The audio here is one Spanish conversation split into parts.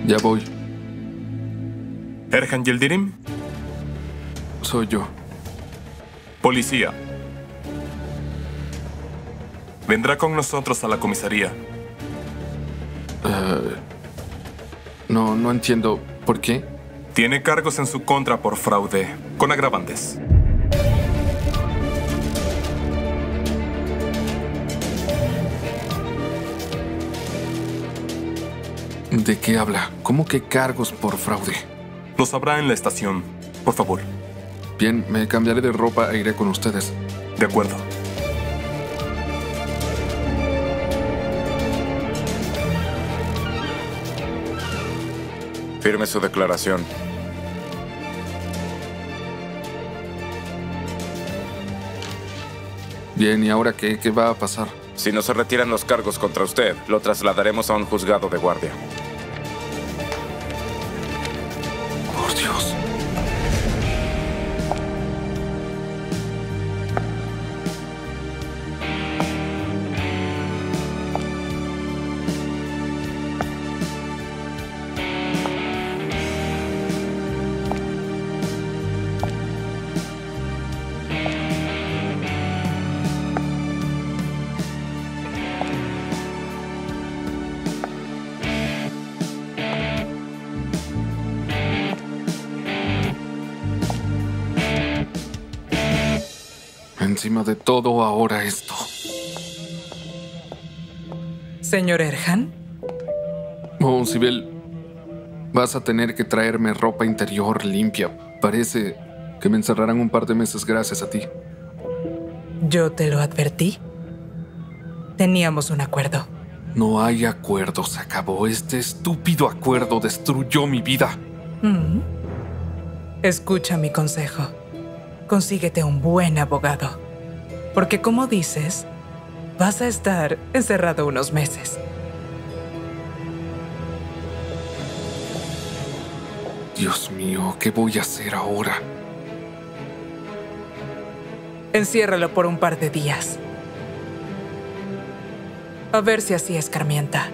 Ya voy. ¿Erhan Yildirim? Soy yo. Policía. Vendrá con nosotros a la comisaría. No entiendo. ¿Por qué? Tiene cargos en su contra por fraude, con agravantes. ¿De qué habla? ¿Cómo que cargos por fraude? Lo sabrá en la estación. Por favor. Bien, me cambiaré de ropa e iré con ustedes. De acuerdo. Firme su declaración. Bien, ¿y ahora qué? ¿Qué va a pasar? Si no se retiran los cargos contra usted, lo trasladaremos a un juzgado de guardia. Por Dios. Encima de todo, ahora esto. Señor Erhan. Oh, Sibel, vas a tener que traerme ropa interior limpia. Parece que me encerrarán un par de meses gracias a ti. Yo te lo advertí. Teníamos un acuerdo. No hay acuerdo, se acabó. Este estúpido acuerdo destruyó mi vida. Escucha mi consejo. Consíguete un buen abogado. Porque como dices, vas a estar encerrado unos meses. Dios mío, ¿qué voy a hacer ahora? Enciérralo por un par de días. A ver si así escarmienta.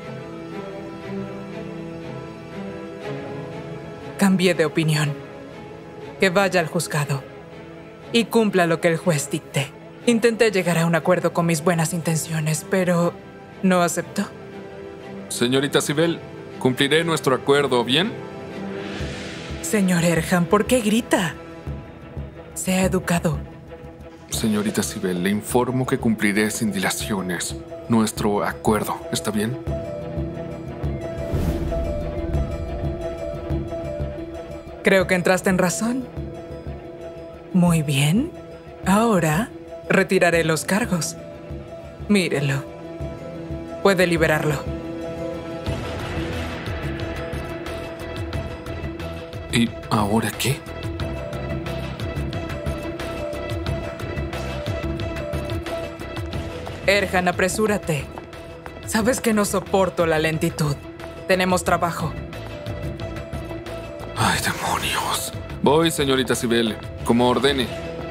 Cambié de opinión. Que vaya al juzgado y cumpla lo que el juez dicte. Intenté llegar a un acuerdo con mis buenas intenciones, pero no aceptó. Señorita Sibel, cumpliré nuestro acuerdo, ¿bien? Señor Erhan, ¿por qué grita? Sea educado. Señorita Sibel, le informo que cumpliré sin dilaciones nuestro acuerdo, ¿está bien? Creo que entraste en razón. Muy bien. Ahora retiraré los cargos. Mírelo. Puede liberarlo. ¿Y ahora qué? Erhan, apresúrate. Sabes que no soporto la lentitud. Tenemos trabajo. ¡Ay, demonios! Voy, señorita Sibel, como ordene.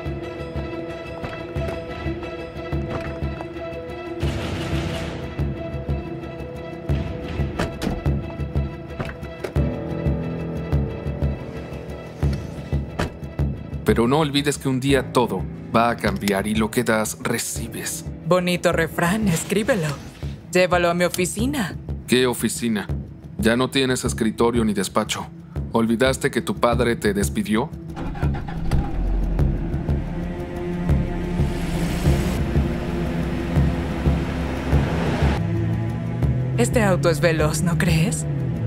Pero no olvides que un día todo va a cambiar y lo que das, recibes. Bonito refrán, escríbelo. Llévalo a mi oficina. ¿Qué oficina? Ya no tienes escritorio ni despacho. ¿Olvidaste que tu padre te despidió? Este auto es veloz, ¿no crees?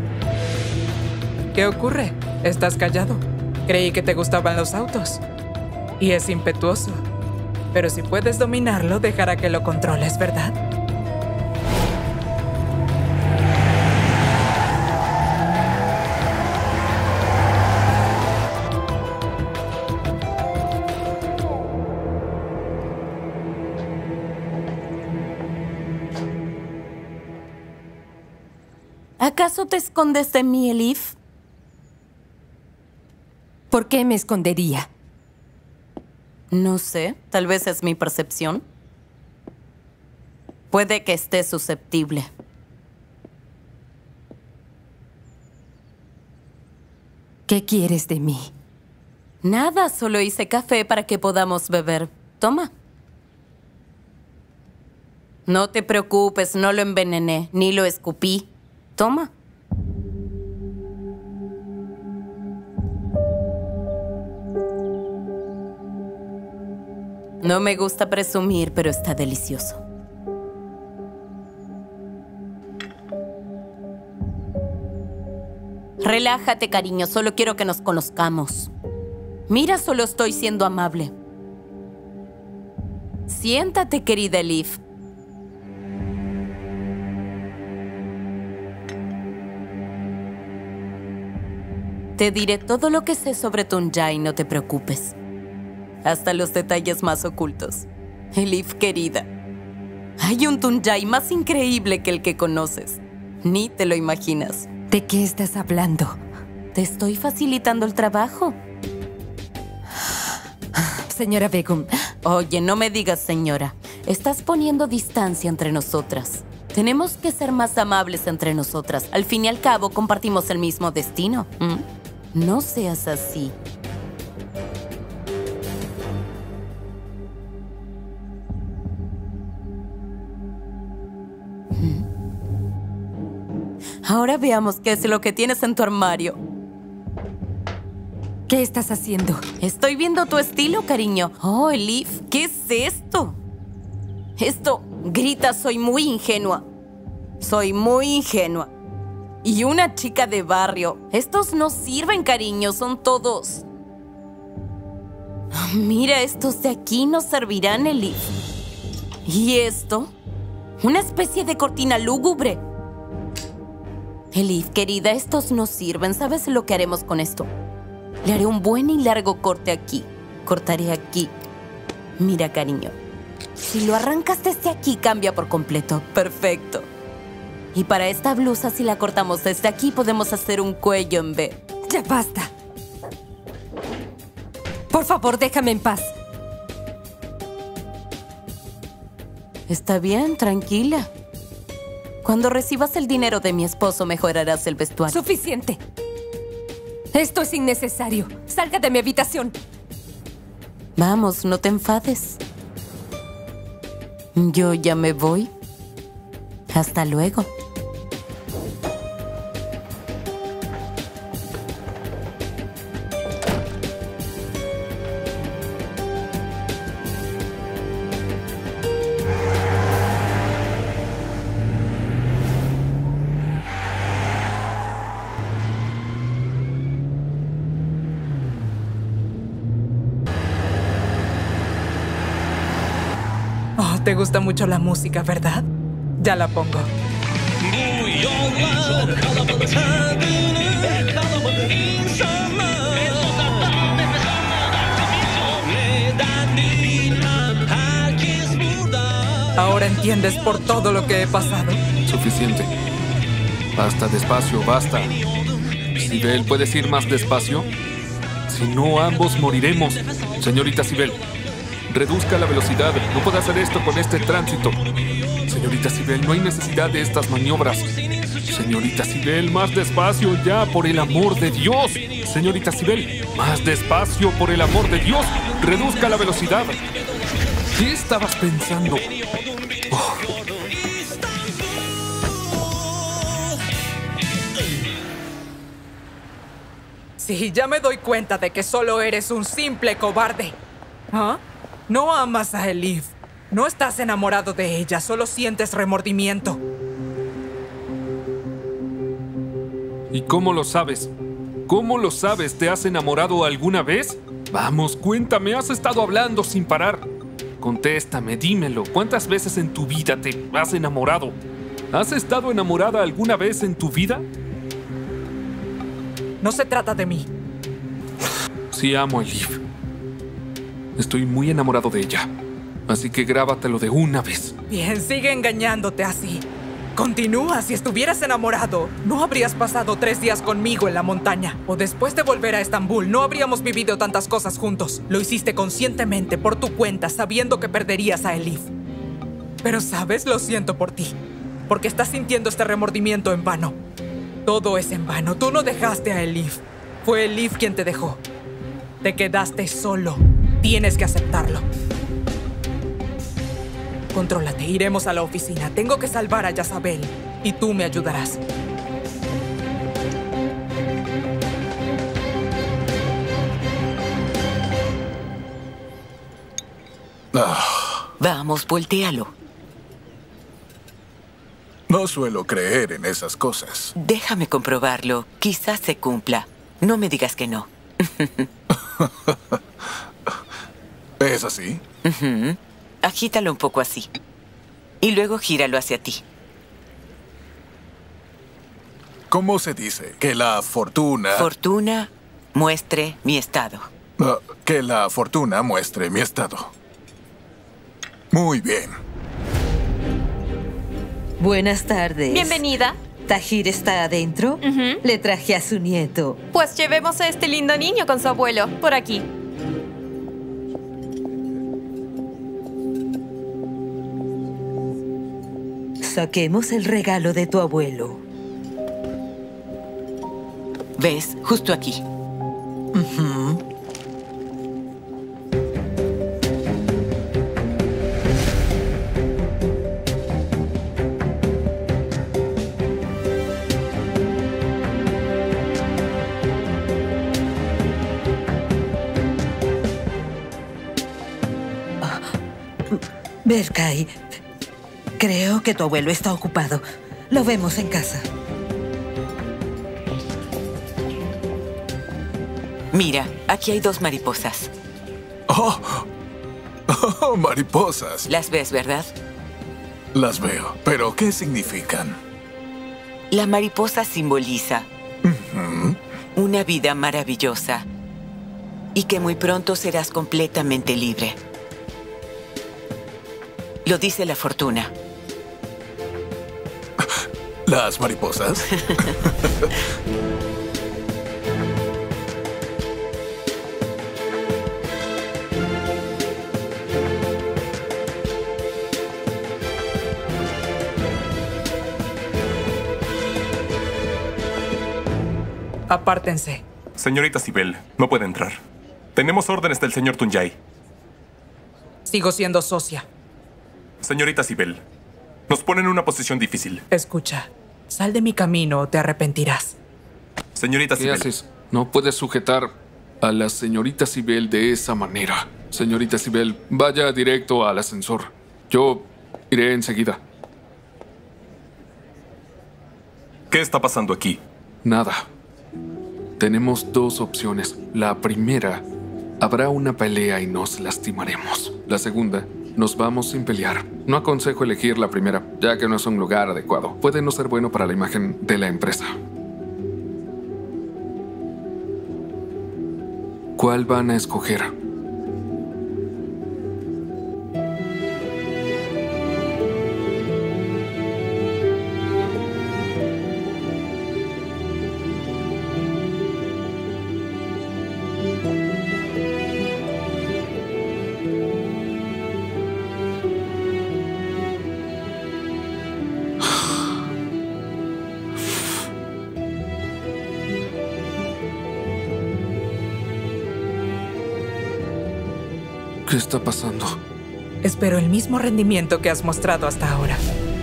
¿Qué ocurre? Estás callado. Creí que te gustaban los autos. Y es impetuoso. Pero si puedes dominarlo, dejará que lo controles, ¿verdad? ¿Acaso te escondes de mí, Elif? ¿Por qué me escondería? No sé, tal vez es mi percepción. Puede que esté susceptible. ¿Qué quieres de mí? Nada, solo hice café para que podamos beber. Toma. No te preocupes, no lo envenené, ni lo escupí. Toma. No me gusta presumir, pero está delicioso. Relájate, cariño, solo quiero que nos conozcamos. Mira, solo estoy siendo amable. Siéntate, querida Elif. Te diré todo lo que sé sobre Tuncay, no te preocupes. Hasta los detalles más ocultos. Elif, querida, hay un Tuncay más increíble que el que conoces. Ni te lo imaginas. ¿De qué estás hablando? Te estoy facilitando el trabajo. Señora Begum. Oye, no me digas señora. Estás poniendo distancia entre nosotras. Tenemos que ser más amables entre nosotras. Al fin y al cabo, compartimos el mismo destino. No seas así. Ahora veamos qué es lo que tienes en tu armario. ¿Qué estás haciendo? Estoy viendo tu estilo, cariño. Oh, Elif, ¿qué es esto? Esto grita, soy muy ingenua. Soy muy ingenua. Y una chica de barrio. Estos no sirven, cariño, son todos. Mira, estos de aquí no servirán, Elif. ¿Y esto? Una especie de cortina lúgubre. Elif, querida, estos no sirven. ¿Sabes lo que haremos con esto? Le haré un buen y largo corte aquí. Cortaré aquí. Mira, cariño. Si lo arrancas desde aquí, cambia por completo. Perfecto. Y para esta blusa, si la cortamos desde aquí, podemos hacer un cuello en V. Ya basta. Por favor, déjame en paz. Está bien, tranquila. Cuando recibas el dinero de mi esposo, mejorarás el vestuario. Suficiente. Esto es innecesario. Salga de mi habitación. Vamos, no te enfades. Yo ya me voy. Hasta luego. Oh, te gusta mucho la música, ¿verdad? Ya la pongo. ¿Ahora entiendes por todo lo que he pasado? Suficiente. Basta, despacio, basta. Sibel, ¿puedes ir más despacio? Si no, ambos moriremos. Señorita Sibel, reduzca la velocidad. No puede hacer esto con este tránsito. Señorita Sibel, no hay necesidad de estas maniobras. Señorita Sibel, más despacio ya, por el amor de Dios. Señorita Sibel, más despacio, por el amor de Dios. Reduzca la velocidad. ¿Qué estabas pensando? Oh. Sí, ya me doy cuenta de que solo eres un simple cobarde. ¿Ah? No amas a Elif. No estás enamorado de ella, solo sientes remordimiento. ¿Y cómo lo sabes? ¿Cómo lo sabes? ¿Te has enamorado alguna vez? Vamos, cuéntame, has estado hablando sin parar. Contéstame, dímelo. ¿Cuántas veces en tu vida te has enamorado? ¿Has estado enamorada alguna vez en tu vida? No se trata de mí. Sí amo a Elif. Estoy muy enamorado de ella. Así que grábatelo de una vez. Bien, sigue engañándote así. Continúa, si estuvieras enamorado, no habrías pasado 3 días conmigo en la montaña. O después de volver a Estambul, no habríamos vivido tantas cosas juntos. Lo hiciste conscientemente, por tu cuenta, sabiendo que perderías a Elif. Pero, ¿sabes? Lo siento por ti. Porque estás sintiendo este remordimiento en vano. Todo es en vano. Tú no dejaste a Elif. Fue Liv quien te dejó. Te quedaste solo. Tienes que aceptarlo. Contrólate, iremos a la oficina. Tengo que salvar a Jezabel y tú me ayudarás. Vamos, voltéalo. No suelo creer en esas cosas. Déjame comprobarlo. Quizás se cumpla. No me digas que no. ¿Es así? Agítalo un poco así. Y luego gíralo hacia ti. ¿Cómo se dice? Que la fortuna... Fortuna muestre mi estado. que la fortuna muestre mi estado. Muy bien. Buenas tardes. Bienvenida. ¿Tahir está adentro? Le traje a su nieto. Pues llevemos a este lindo niño con su abuelo. Por aquí. Saquemos el regalo de tu abuelo. ¿Ves? Justo aquí. Berkay, creo que tu abuelo está ocupado. Lo vemos en casa. Mira, aquí hay 2 mariposas. Oh, mariposas. ¿Las ves, verdad? Las veo. ¿Pero qué significan? La mariposa simboliza una vida maravillosa y que muy pronto serás completamente libre. Lo dice la fortuna. ¿Las mariposas? Apártense. Señorita Sibel, no puede entrar. Tenemos órdenes del señor Tunyai. Sigo siendo socia. Señorita Sibel, nos pone en una posición difícil. Escucha, sal de mi camino o te arrepentirás. Señorita ¿Qué Sibel. haces? No puedes sujetar a la señorita Sibel de esa manera. Señorita Sibel, vaya directo al ascensor. Yo iré enseguida. ¿Qué está pasando aquí? Nada. Tenemos 2 opciones. La primera, habrá una pelea y nos lastimaremos. La segunda, nos vamos sin pelear. No aconsejo elegir la primera, ya que no es un lugar adecuado. Puede no ser bueno para la imagen de la empresa. ¿Cuál van a escoger? ¿Qué está pasando? Espero el mismo rendimiento que has mostrado hasta ahora.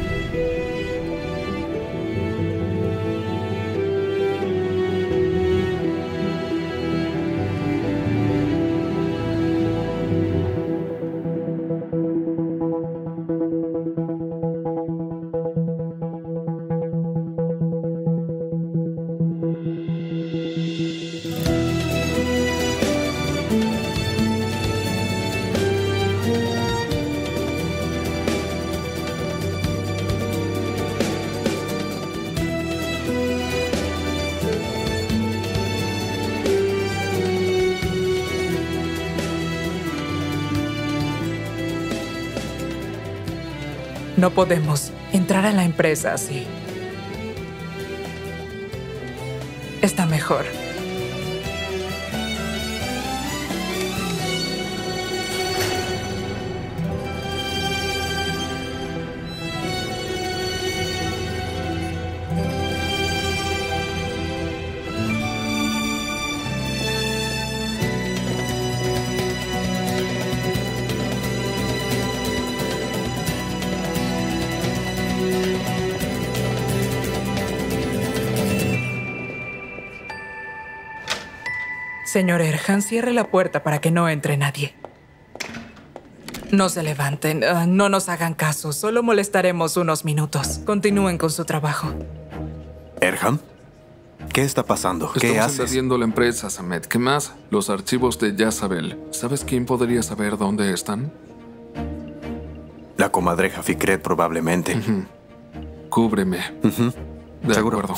No podemos entrar a la empresa así. Está mejor. Señor Erhan, cierre la puerta para que no entre nadie. No se levanten, no nos hagan caso. Solo molestaremos unos minutos. Continúen con su trabajo. ¿Erhan? ¿Qué está pasando? ¿Qué Estamos haces? invadiendo la empresa, Samet. ¿Qué más? Los archivos de Jezabel. ¿Sabes quién podría saber dónde están? La comadreja Fikret, probablemente. Cúbreme. De Seguro. acuerdo.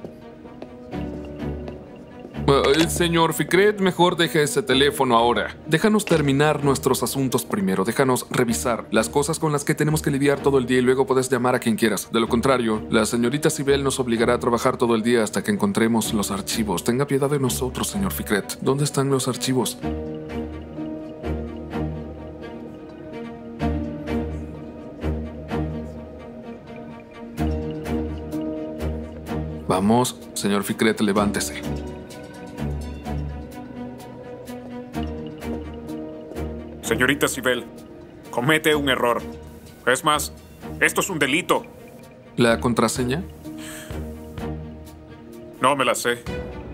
Señor Fikret, mejor deje ese teléfono ahora. Déjanos terminar nuestros asuntos primero. Déjanos revisar las cosas con las que tenemos que lidiar todo el día y luego puedes llamar a quien quieras. De lo contrario, la señorita Sibel nos obligará a trabajar todo el día hasta que encontremos los archivos. Tenga piedad de nosotros, señor Fikret. ¿Dónde están los archivos? Vamos, señor Fikret, levántese. Señorita Sibel, comete un error. Es más, esto es un delito. ¿La contraseña? No me la sé.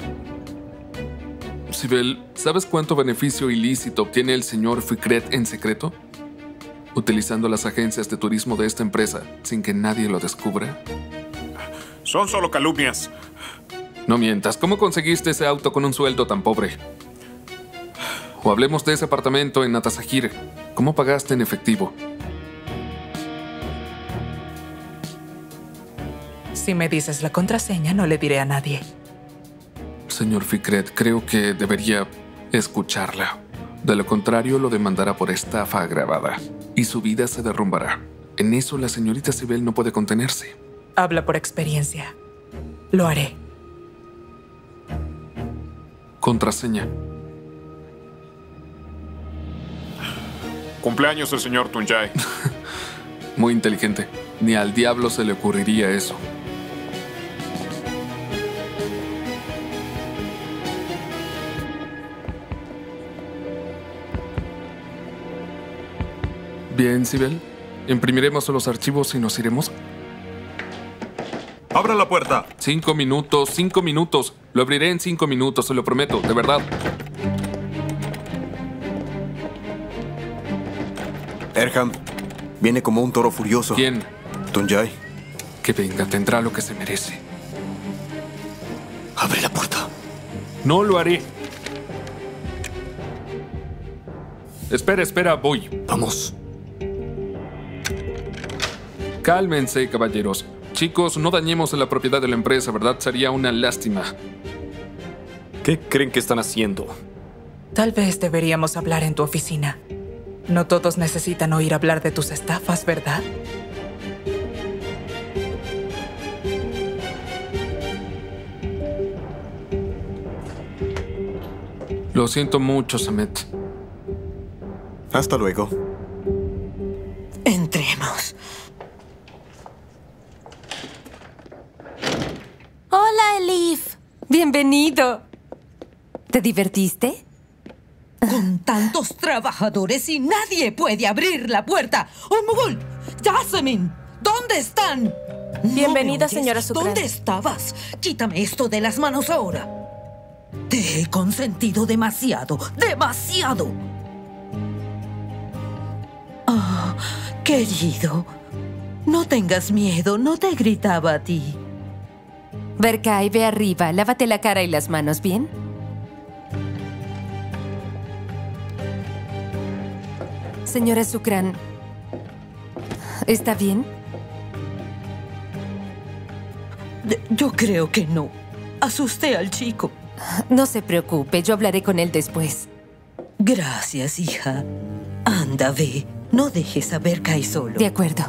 Sibel, ¿sabes cuánto beneficio ilícito obtiene el señor Fikret en secreto? Utilizando las agencias de turismo de esta empresa sin que nadie lo descubra. Son solo calumnias. No mientas, ¿cómo conseguiste ese auto con un sueldo tan pobre? O hablemos de ese apartamento en Natasajir. ¿Cómo pagaste en efectivo? Si me dices la contraseña, no le diré a nadie. Señor Fikret, creo que debería escucharla. De lo contrario, lo demandará por estafa agravada y su vida se derrumbará. En eso la señorita Sibel no puede contenerse. Habla por experiencia. Lo haré. Contraseña. Cumpleaños del señor Tunjai. Muy inteligente. Ni al diablo se le ocurriría eso. Bien, Sibel. Imprimiremos los archivos y nos iremos. ¡Abra la puerta! 5 minutos, 5 minutos. Lo abriré en 5 minutos, se lo prometo, de verdad. Erhan, viene como un toro furioso. ¿Quién? Tunjai. Que venga, tendrá lo que se merece. Abre la puerta. No lo haré. Espera, espera, voy. Vamos. Cálmense, caballeros. Chicos, no dañemos la propiedad de la empresa, ¿verdad? Sería una lástima. ¿Qué creen que están haciendo? Tal vez deberíamos hablar en tu oficina. No todos necesitan oír hablar de tus estafas, ¿verdad? Lo siento mucho, Samet. Hasta luego. Entremos. Hola, Elif. Bienvenido. ¿Te divertiste? Con tantos trabajadores y nadie puede abrir la puerta. ¡Umugul! ¡Jasmine! ¿Dónde están? Bienvenida, ¿No me oyes? señora Sukran. ¿Dónde estabas? Quítame esto de las manos ahora. Te he consentido demasiado, demasiado. Ah, querido, no tengas miedo, no te gritaba a ti. Berkay, ve arriba, lávate la cara y las manos, ¿bien? Señora Sukran, ¿está bien? Yo creo que no. Asusté al chico. No se preocupe, yo hablaré con él después. Gracias, hija. Anda, ve. No dejes a Berkay solo. De acuerdo.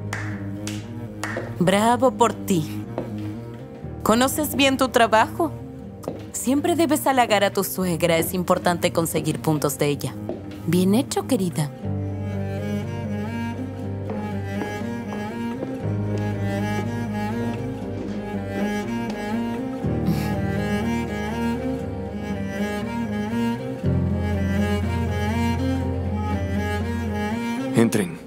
Bravo por ti. ¿Conoces bien tu trabajo? Siempre debes halagar a tu suegra. Es importante conseguir puntos de ella. Bien hecho, querida. Entren.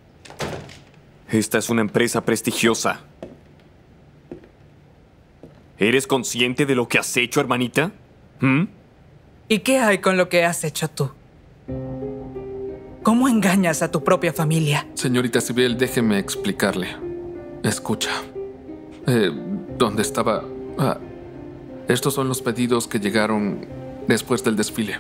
Esta es una empresa prestigiosa. ¿Eres consciente de lo que has hecho, hermanita? ¿Y qué hay con lo que has hecho tú? ¿Cómo engañas a tu propia familia? Señorita Sibel, déjeme explicarle. Escucha. ¿Dónde estaba? Estos son los pedidos que llegaron después del desfile.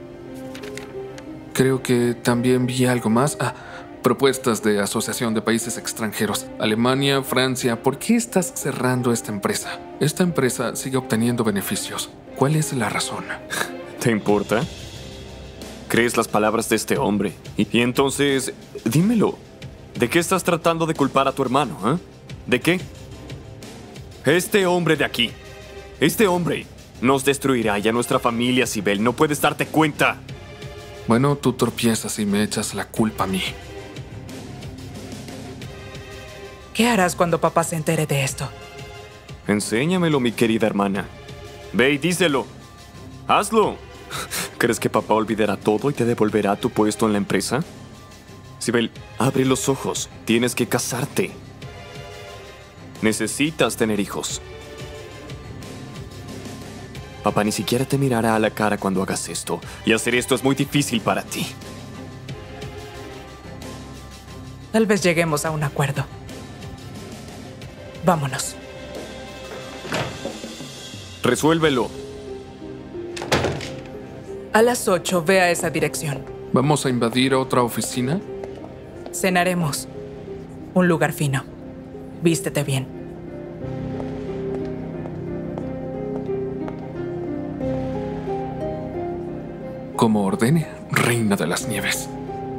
Creo que también vi algo más. Propuestas de Asociación de Países Extranjeros. Alemania, Francia. ¿Por qué estás cerrando esta empresa? Esta empresa sigue obteniendo beneficios. ¿Cuál es la razón? ¿Te importa? ¿Crees las palabras de este hombre? Y entonces, dímelo. ¿De qué estás tratando de culpar a tu hermano? ¿De qué? Este hombre de aquí. Este hombre nos destruirá y a nuestra familia, Sibel. No puedes darte cuenta. Bueno, tú tropiezas y me echas la culpa a mí. ¿Qué harás cuando papá se entere de esto? Enséñamelo, mi querida hermana. Ve y díselo. ¡Hazlo! ¿Crees que papá olvidará todo y te devolverá tu puesto en la empresa? Sibel, abre los ojos. Tienes que casarte. Necesitas tener hijos. Papá ni siquiera te mirará a la cara cuando hagas esto. Y hacer esto es muy difícil para ti. Tal vez lleguemos a un acuerdo. Vámonos. Resuélvelo. A las 8, ve a esa dirección. ¿Vamos a invadir otra oficina? Cenaremos. Un lugar fino. Vístete bien. Como ordene, reina de las nieves.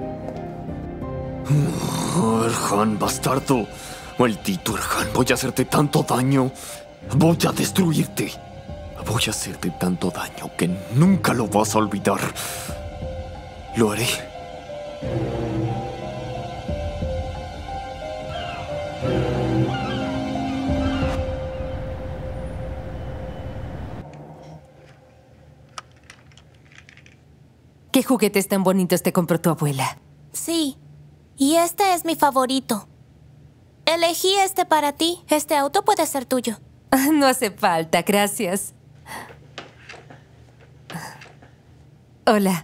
Erhan, bastardo. Maldito Erhan, voy a hacerte tanto daño. Voy a destruirte. Voy a hacerte tanto daño que nunca lo vas a olvidar. Lo haré. ¿Qué juguetes tan bonitos te compró tu abuela? Sí, y este es mi favorito. Elegí este para ti. Este auto puede ser tuyo. No hace falta, gracias. Hola.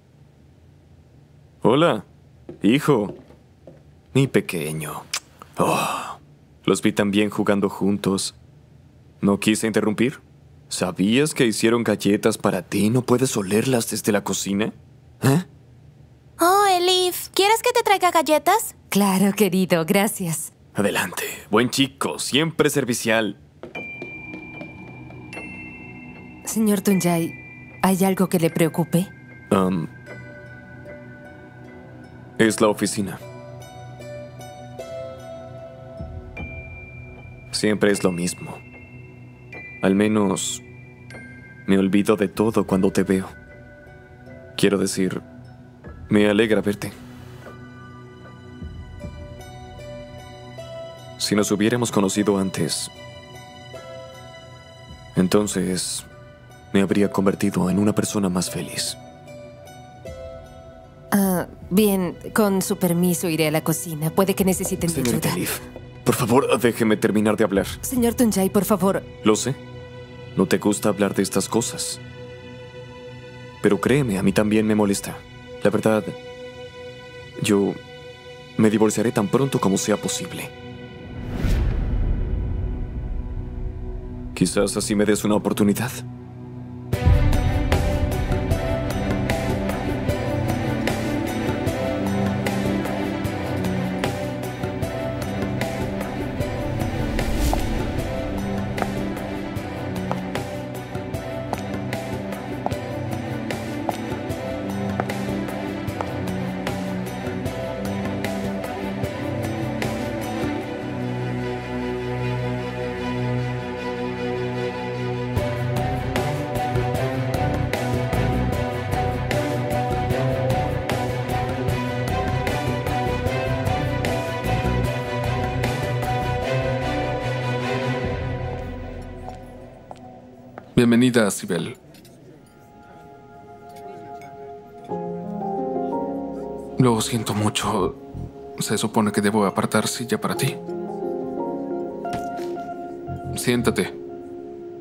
Hola, hijo. Mi pequeño. Oh, los vi tan bien jugando juntos. No quise interrumpir. ¿Sabías que hicieron galletas para ti y no puedes olerlas desde la cocina? Oh, Elif, ¿quieres que te traiga galletas? Claro, querido, gracias. Adelante, buen chico, siempre servicial. Señor Tuncay, ¿hay algo que le preocupe? Es la oficina. Siempre es lo mismo. Al menos me olvido de todo cuando te veo. Quiero decir, me alegra verte. Si nos hubiéramos conocido antes, entonces me habría convertido en una persona más feliz. Bien, con su permiso iré a la cocina. Puede que necesiten mi ayuda. Señorita Elif, por favor, déjeme terminar de hablar. Señor Tuncay, por favor. Lo sé. No te gusta hablar de estas cosas. Pero créeme, a mí también me molesta. La verdad, yo me divorciaré tan pronto como sea posible. Quizás así me des una oportunidad. Bienvenida, Sibel. Lo siento mucho. Se supone que debo apartar silla para ti. Siéntate.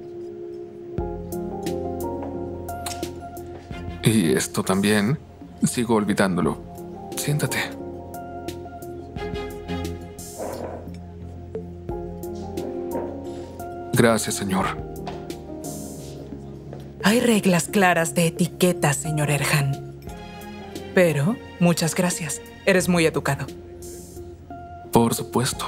Y esto también. Sigo olvidándolo. Siéntate. Gracias, señor. Hay reglas claras de etiqueta, señor Erhan. Pero, muchas gracias. Eres muy educado. Por supuesto.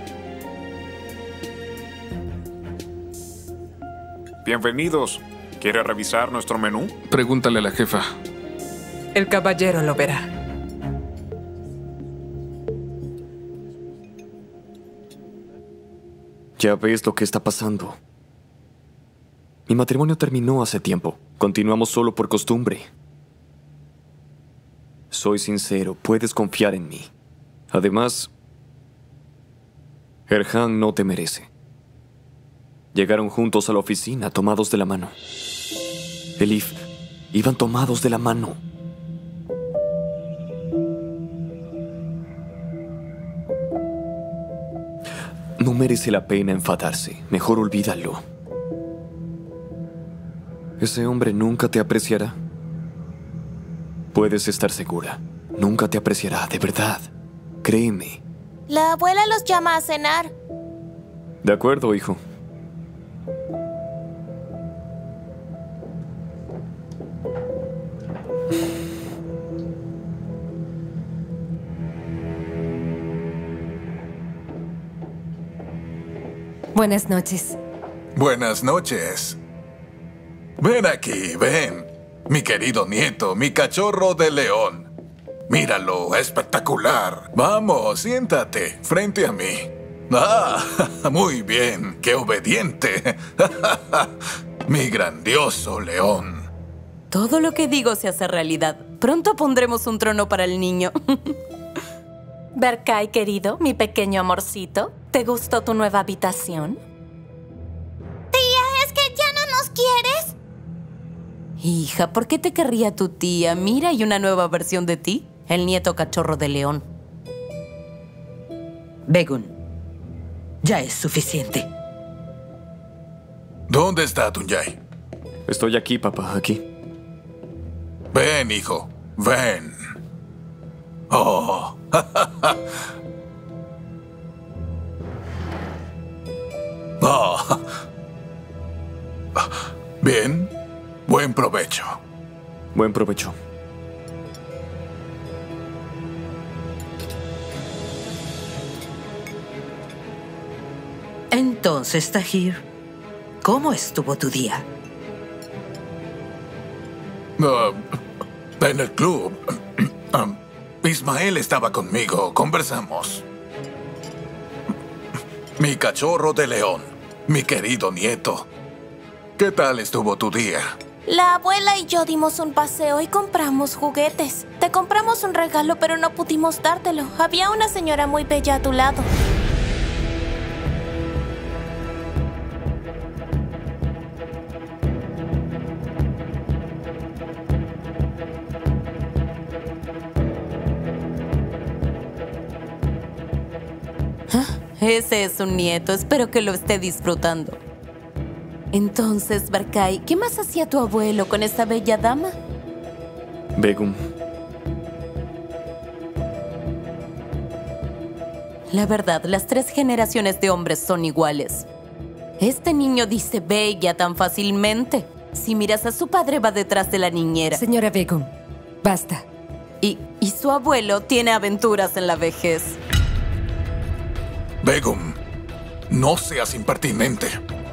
Bienvenidos. ¿Quiere revisar nuestro menú? Pregúntale a la jefa. El caballero lo verá. Ya ves lo que está pasando. Mi matrimonio terminó hace tiempo. Continuamos solo por costumbre. Soy sincero, puedes confiar en mí. Además, Erhan no te merece. Llegaron juntos a la oficina, tomados de la mano. Elif, iban tomados de la mano. No merece la pena enfadarse. Mejor olvídalo. Ese hombre nunca te apreciará. Puedes estar segura. Nunca te apreciará, de verdad. Créeme. La abuela los llama a cenar. De acuerdo, hijo. Buenas noches. Buenas noches. Ven aquí, ven. Mi querido nieto, mi cachorro de león. Míralo, espectacular. Vamos, siéntate frente a mí. Ah, muy bien, qué obediente. Mi grandioso león. Todo lo que digo se hace realidad. Pronto pondremos un trono para el niño. Berkay, querido, mi pequeño amorcito, ¿te gustó tu nueva habitación? Tía, ¿es que ya no nos quieres? Hija, ¿por qué te querría tu tía? Mira, hay una nueva versión de ti, el nieto cachorro de león. Begun, ya es suficiente. ¿Dónde está Tunyai? Estoy aquí, papá, aquí. Ven, hijo, ven. Oh. Oh. Bien, buen provecho. Buen provecho. Entonces, Tahir, ¿cómo estuvo tu día? En el club, Ismael estaba conmigo, conversamos. Mi cachorro de león, mi querido nieto. ¿Qué tal estuvo tu día? La abuela y yo dimos un paseo y compramos juguetes. Te compramos un regalo, pero no pudimos dártelo. Había una señora muy bella a tu lado. Ese es un nieto, espero que lo esté disfrutando. Entonces, Berkay, ¿qué más hacía tu abuelo con esa bella dama? Begum. La verdad, las 3 generaciones de hombres son iguales. Este niño dice bella tan fácilmente. Si miras a su padre, va detrás de la niñera. Señora Begum, basta. Y su abuelo tiene aventuras en la vejez. Begum, no seas impertinente.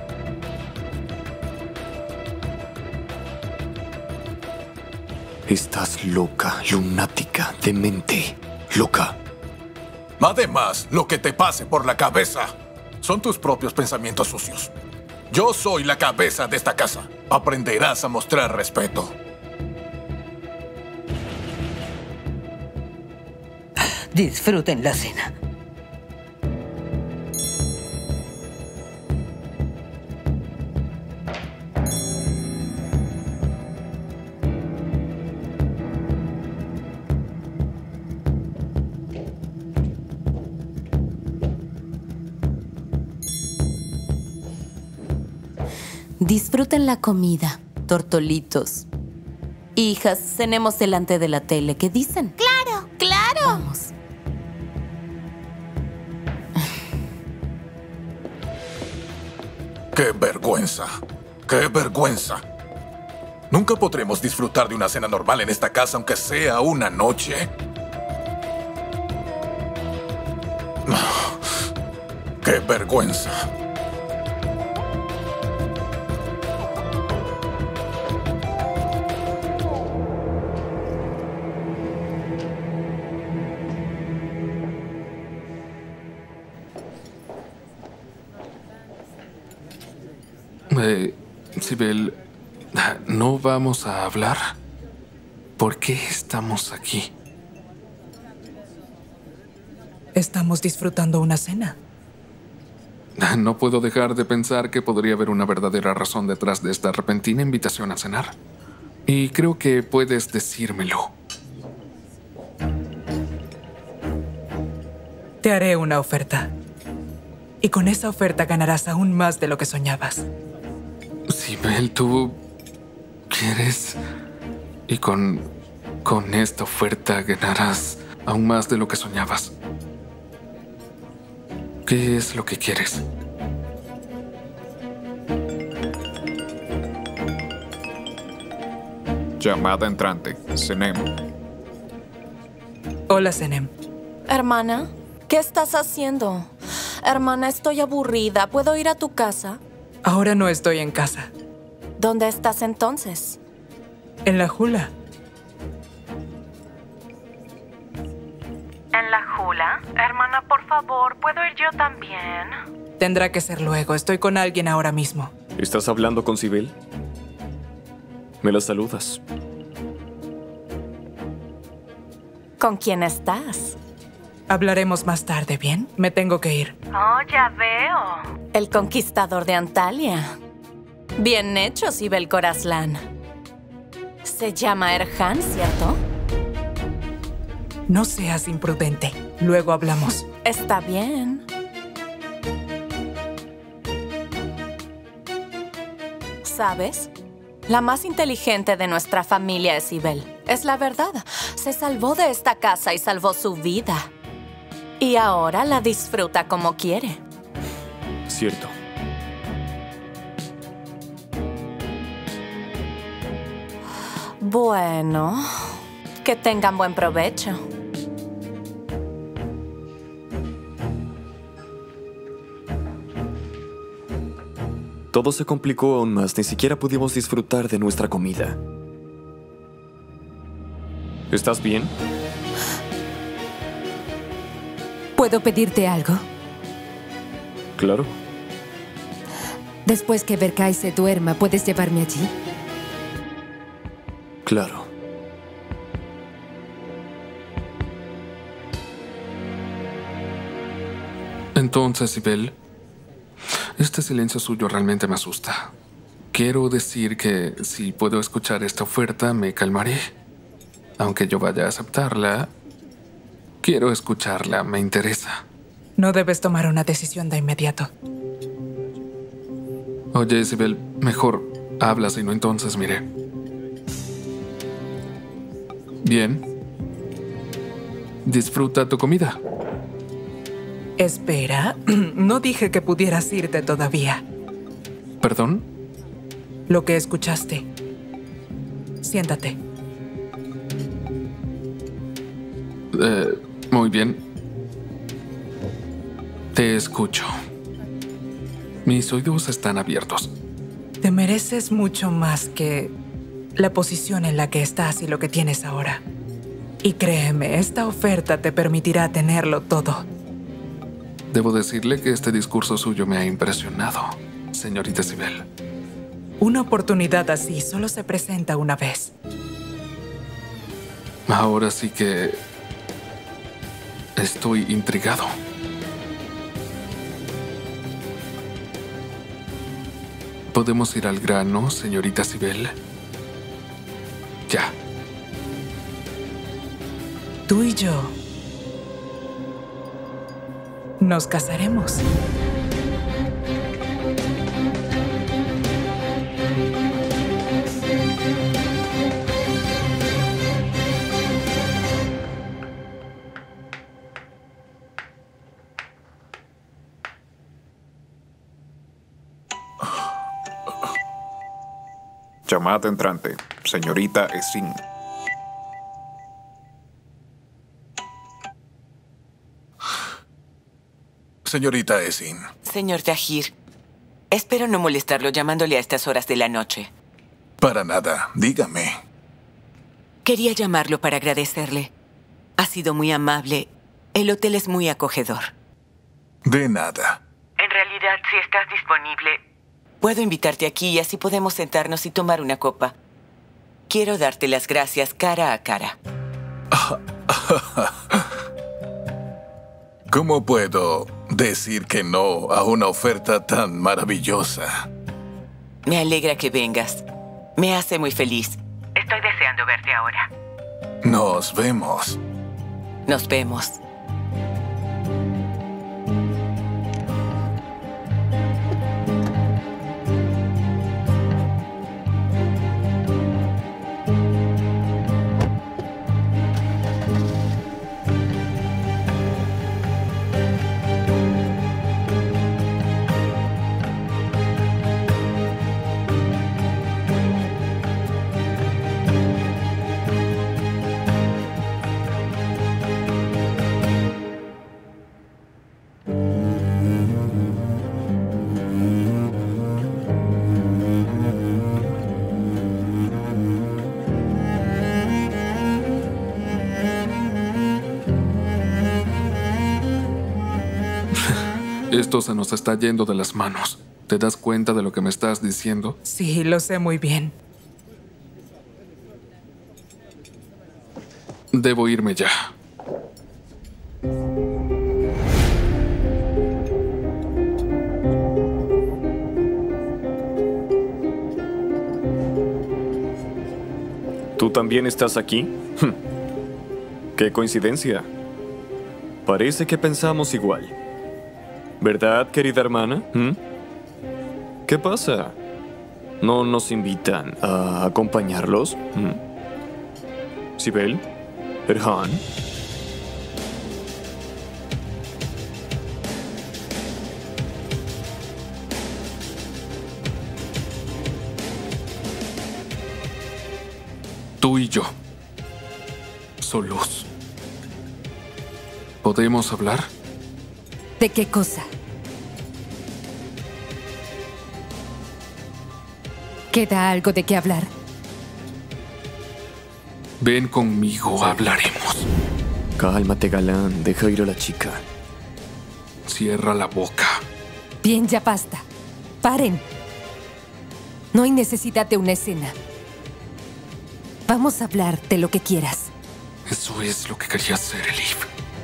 Estás loca, lunática, demente, loca. Además, lo que te pase por la cabeza son tus propios pensamientos sucios. Yo soy la cabeza de esta casa. Aprenderás a mostrar respeto. Disfruten la cena. Disfruten la comida, tortolitos. Hijas, cenemos delante de la tele. ¿Qué dicen? ¡Claro! ¡Claro! Vamos. ¡Qué vergüenza! ¡Qué vergüenza! ¿Nunca podremos disfrutar de una cena normal en esta casa, aunque sea una noche? ¡Qué vergüenza! Sibel, ¿no vamos a hablar? ¿Por qué estamos aquí? Estamos disfrutando una cena. No puedo dejar de pensar que podría haber una verdadera razón detrás de esta repentina invitación a cenar. Y creo que puedes decírmelo. Te haré una oferta. Y con esa oferta ganarás aún más de lo que soñabas. Sibel, ¿tú quieres? Y con esta oferta ganarás aún más de lo que soñabas. ¿Qué es lo que quieres? Llamada entrante. Senem. Hola, Senem. Hermana, ¿qué estás haciendo? Hermana, estoy aburrida. ¿Puedo ir a tu casa? Ahora no estoy en casa. ¿Dónde estás entonces? En la jula. ¿En la jula? Hermana, por favor, ¿puedo ir yo también? Tendrá que ser luego. Estoy con alguien ahora mismo. ¿Estás hablando con Sibel? ¿Me la saludas? ¿Con quién estás? Hablaremos más tarde, ¿bien? Me tengo que ir. Oh, ya veo. El conquistador de Antalya. Bien hecho, Sibel Corazlán. Se llama Erhan, ¿cierto? No seas imprudente. Luego hablamos. Está bien. ¿Sabes? La más inteligente de nuestra familia es Sibel. Es la verdad. Se salvó de esta casa y salvó su vida. Y ahora la disfruta como quiere. Cierto. Bueno, que tengan buen provecho. Todo se complicó aún más. Ni siquiera pudimos disfrutar de nuestra comida. ¿Estás bien? ¿Puedo pedirte algo? Claro. Después que Berkay se duerma, ¿puedes llevarme allí? Claro. Entonces, Sibel, este silencio suyo realmente me asusta. Quiero decir que si puedo escuchar esta oferta, me calmaré. Aunque yo vaya a aceptarla, quiero escucharla, me interesa. No debes tomar una decisión de inmediato. Oye, Sibel, mejor habla, si no entonces miré. Bien. Disfruta tu comida. Espera, no dije que pudieras irte todavía. ¿Perdón? Lo que escuchaste. Siéntate. Muy bien. Te escucho. Mis oídos están abiertos. Te mereces mucho más que la posición en la que estás y lo que tienes ahora. Y créeme, esta oferta te permitirá tenerlo todo. Debo decirle que este discurso suyo me ha impresionado, señorita Sibel. Una oportunidad así solo se presenta una vez. Ahora sí que estoy intrigado. ¿Podemos ir al grano, señorita Sibel? Ya. Tú y yo nos casaremos. Llamada entrante. Señorita Esin. Señorita Esin. Señor Tahir, espero no molestarlo llamándole a estas horas de la noche. Para nada. Dígame. Quería llamarlo para agradecerle. Ha sido muy amable. El hotel es muy acogedor. De nada. En realidad, si estás disponible, puedo invitarte aquí y así podemos sentarnos y tomar una copa. Quiero darte las gracias cara a cara. ¿Cómo puedo decir que no a una oferta tan maravillosa? Me alegra que vengas. Me hace muy feliz. Estoy deseando verte ahora. Nos vemos. Nos vemos. Esto se nos está yendo de las manos. ¿Te das cuenta de lo que me estás diciendo? Sí, lo sé muy bien. Debo irme ya. ¿Tú también estás aquí? ¡Qué coincidencia! Parece que pensamos igual. ¿Verdad, querida hermana? ¿Qué pasa? ¿No nos invitan a acompañarlos? ¿Sibel? ¿Erhan? Tú y yo. Solos. ¿Podemos hablar? ¿De qué cosa? ¿Queda algo de qué hablar? Ven conmigo, hablaremos. Cálmate, galán. Deja ir a la chica. Cierra la boca. Bien, ya basta. Paren. No hay necesidad de una escena. Vamos a hablar de lo que quieras. Eso es lo que quería hacer, Elif.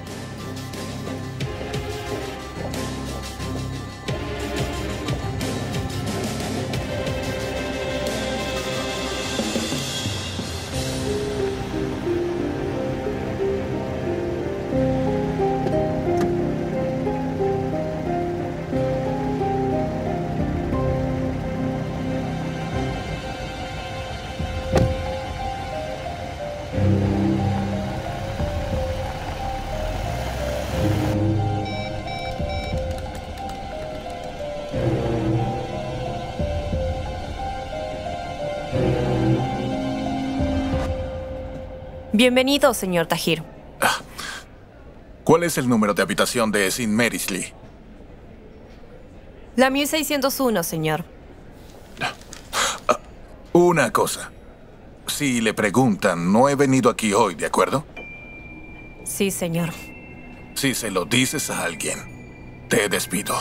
Bienvenido, señor Tahir. ¿Cuál es el número de habitación de Esin Merisley? La 1601, señor. Una cosa. Si le preguntan, no he venido aquí hoy, ¿de acuerdo? Sí, señor. Si se lo dices a alguien, te despido.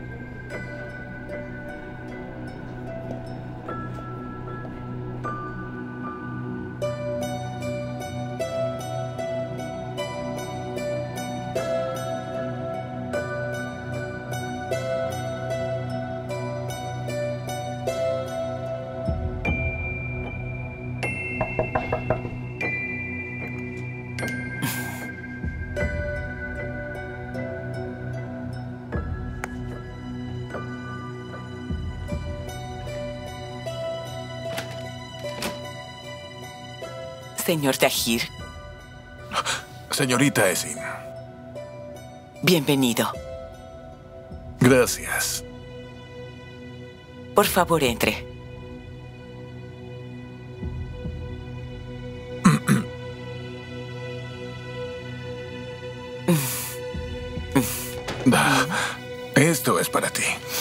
Señor Tahir. Señorita Esin. Bienvenido. Gracias. Por favor, entre. Esto es para ti.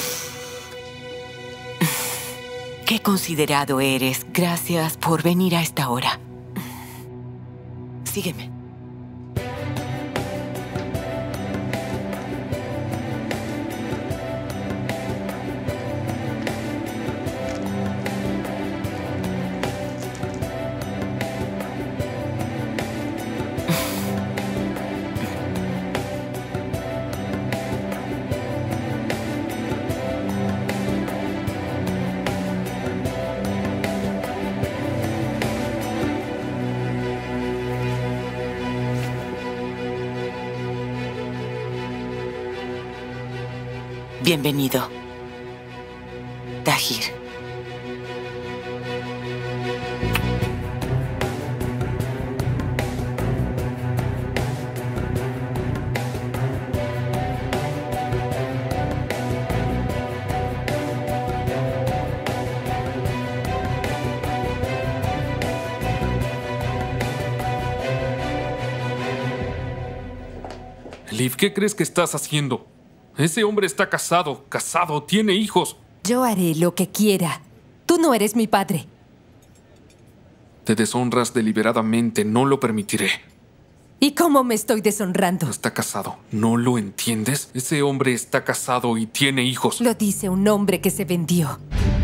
Qué considerado eres. Gracias por venir a esta hora. Sígueme. Bienvenido, Tahir. Liv, ¿qué crees que estás haciendo? Ese hombre está casado, tiene hijos. Yo haré lo que quiera. Tú no eres mi padre. Te deshonras deliberadamente, no lo permitiré. ¿Y cómo me estoy deshonrando? Está casado, ¿no lo entiendes? Ese hombre está casado y tiene hijos. Lo dice un hombre que se vendió.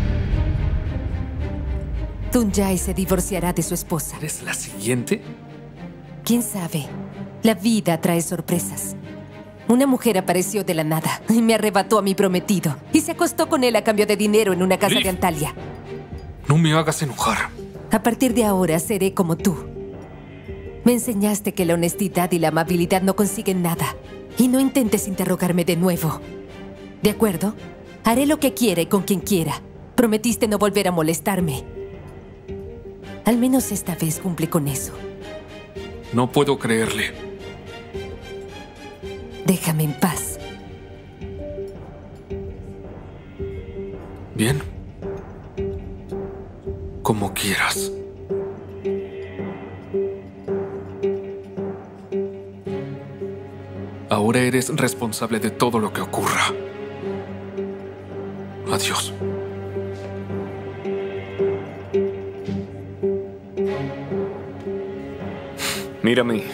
Tuncay se divorciará de su esposa. ¿Eres la siguiente? ¿Quién sabe? La vida trae sorpresas. Una mujer apareció de la nada y me arrebató a mi prometido. Y se acostó con él a cambio de dinero en una casa Liv, de Antalya. No me hagas enojar. A partir de ahora seré como tú. Me enseñaste que la honestidad y la amabilidad no consiguen nada. Y no intentes interrogarme de nuevo. ¿De acuerdo? Haré lo que quiera y con quien quiera. Prometiste no volver a molestarme. Al menos esta vez cumplí con eso. No puedo creerle. Déjame en paz. Bien. Como quieras. Ahora eres responsable de todo lo que ocurra. Adiós. Mírame.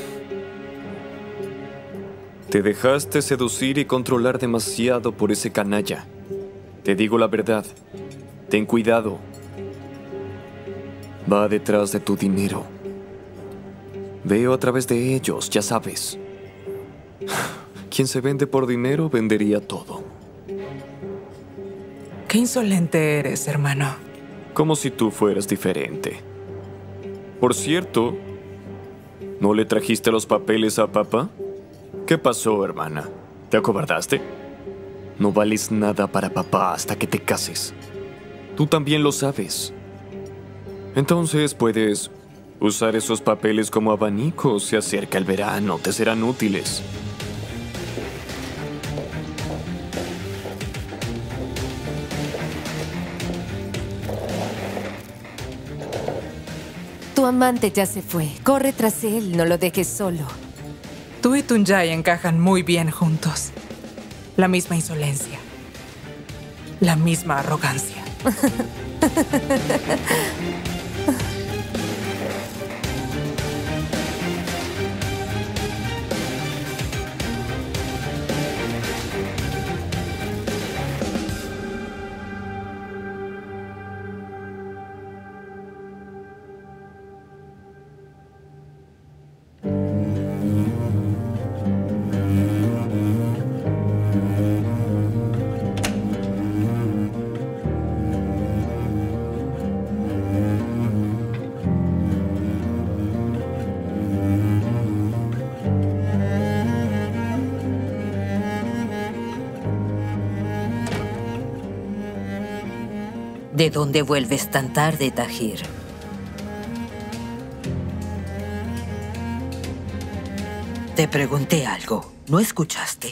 Te dejaste seducir y controlar demasiado por ese canalla. Te digo la verdad. Ten cuidado. Va detrás de tu dinero. Veo a través de ellos, ya sabes. Quien se vende por dinero vendería todo. Qué insolente eres, hermano. Como si tú fueras diferente. Por cierto, ¿no le trajiste los papeles a papá? ¿Qué pasó, hermana? ¿Te acobardaste? No vales nada para papá hasta que te cases. Tú también lo sabes. Entonces puedes usar esos papeles como abanicos. Se acerca el verano, te serán útiles. Tu amante ya se fue. Corre tras él, no lo dejes solo. Tú y Tuncay encajan muy bien juntos. La misma insolencia. La misma arrogancia. ¿De dónde vuelves tan tarde, Tahir? Te pregunté algo. ¿No escuchaste?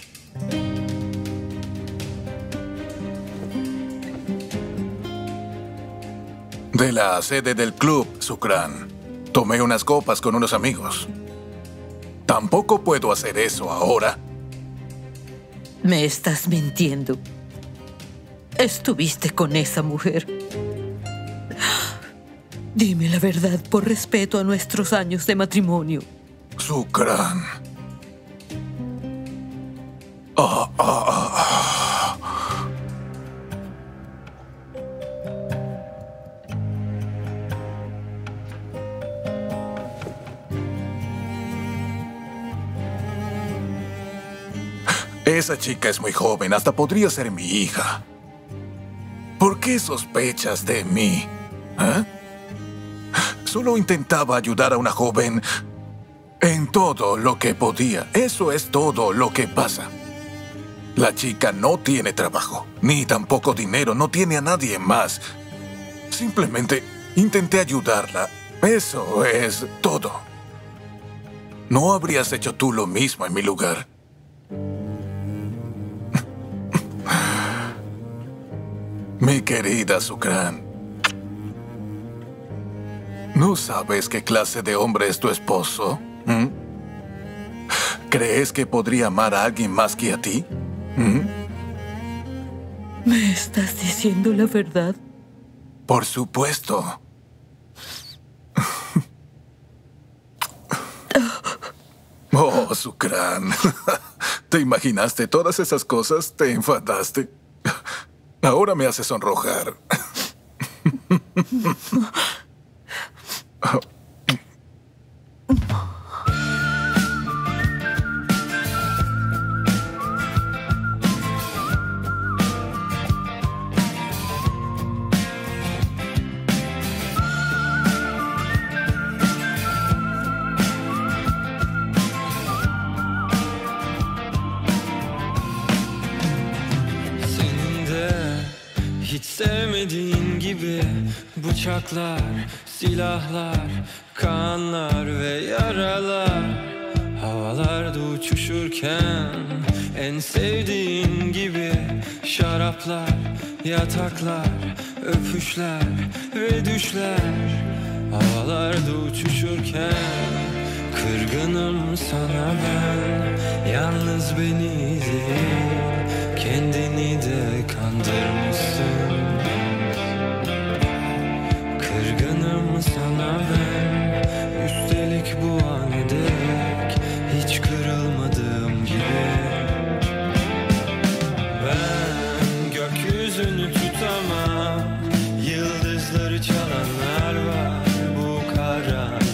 De la sede del club, Sukran. Tomé unas copas con unos amigos. Tampoco puedo hacer eso ahora. Me estás mintiendo. Estuviste con esa mujer. Dime la verdad por respeto a nuestros años de matrimonio. Sukran. Esa chica es muy joven, hasta podría ser mi hija. ¿Por qué sospechas de mí? ¿Eh? Solo intentaba ayudar a una joven en todo lo que podía. Eso es todo lo que pasa. La chica no tiene trabajo, ni tampoco dinero, no tiene a nadie más. Simplemente intenté ayudarla. Eso es todo. ¿No habrías hecho tú lo mismo en mi lugar? Mi querida Sukran, ¿no sabes qué clase de hombre es tu esposo? ¿Mm? ¿Crees que podría amar a alguien más que a ti? ¿Mm? ¿Me estás diciendo la verdad? Por supuesto. Oh, Sukran. ¿Te imaginaste todas esas cosas? ¿Te enfadaste? Ahora me hace sonrojar. Hiç sevmediğin gibi bıçaklar, silahlar, kanlar ve yaralar. Havalarda uçuşurken en sevdiğin gibi şaraplar, yataklar, öpüşler ve düşler. Havalarda uçuşurken kırgınım sana ben. Yalnız beni değil, kendini de kandırmışsın. Kırgınım sana ben. Üstelik bu an ederek hiç kırılmadığım gibi. Ben gökyüzünü tutamam. Yıldızları çalanlar var bu karanlığın.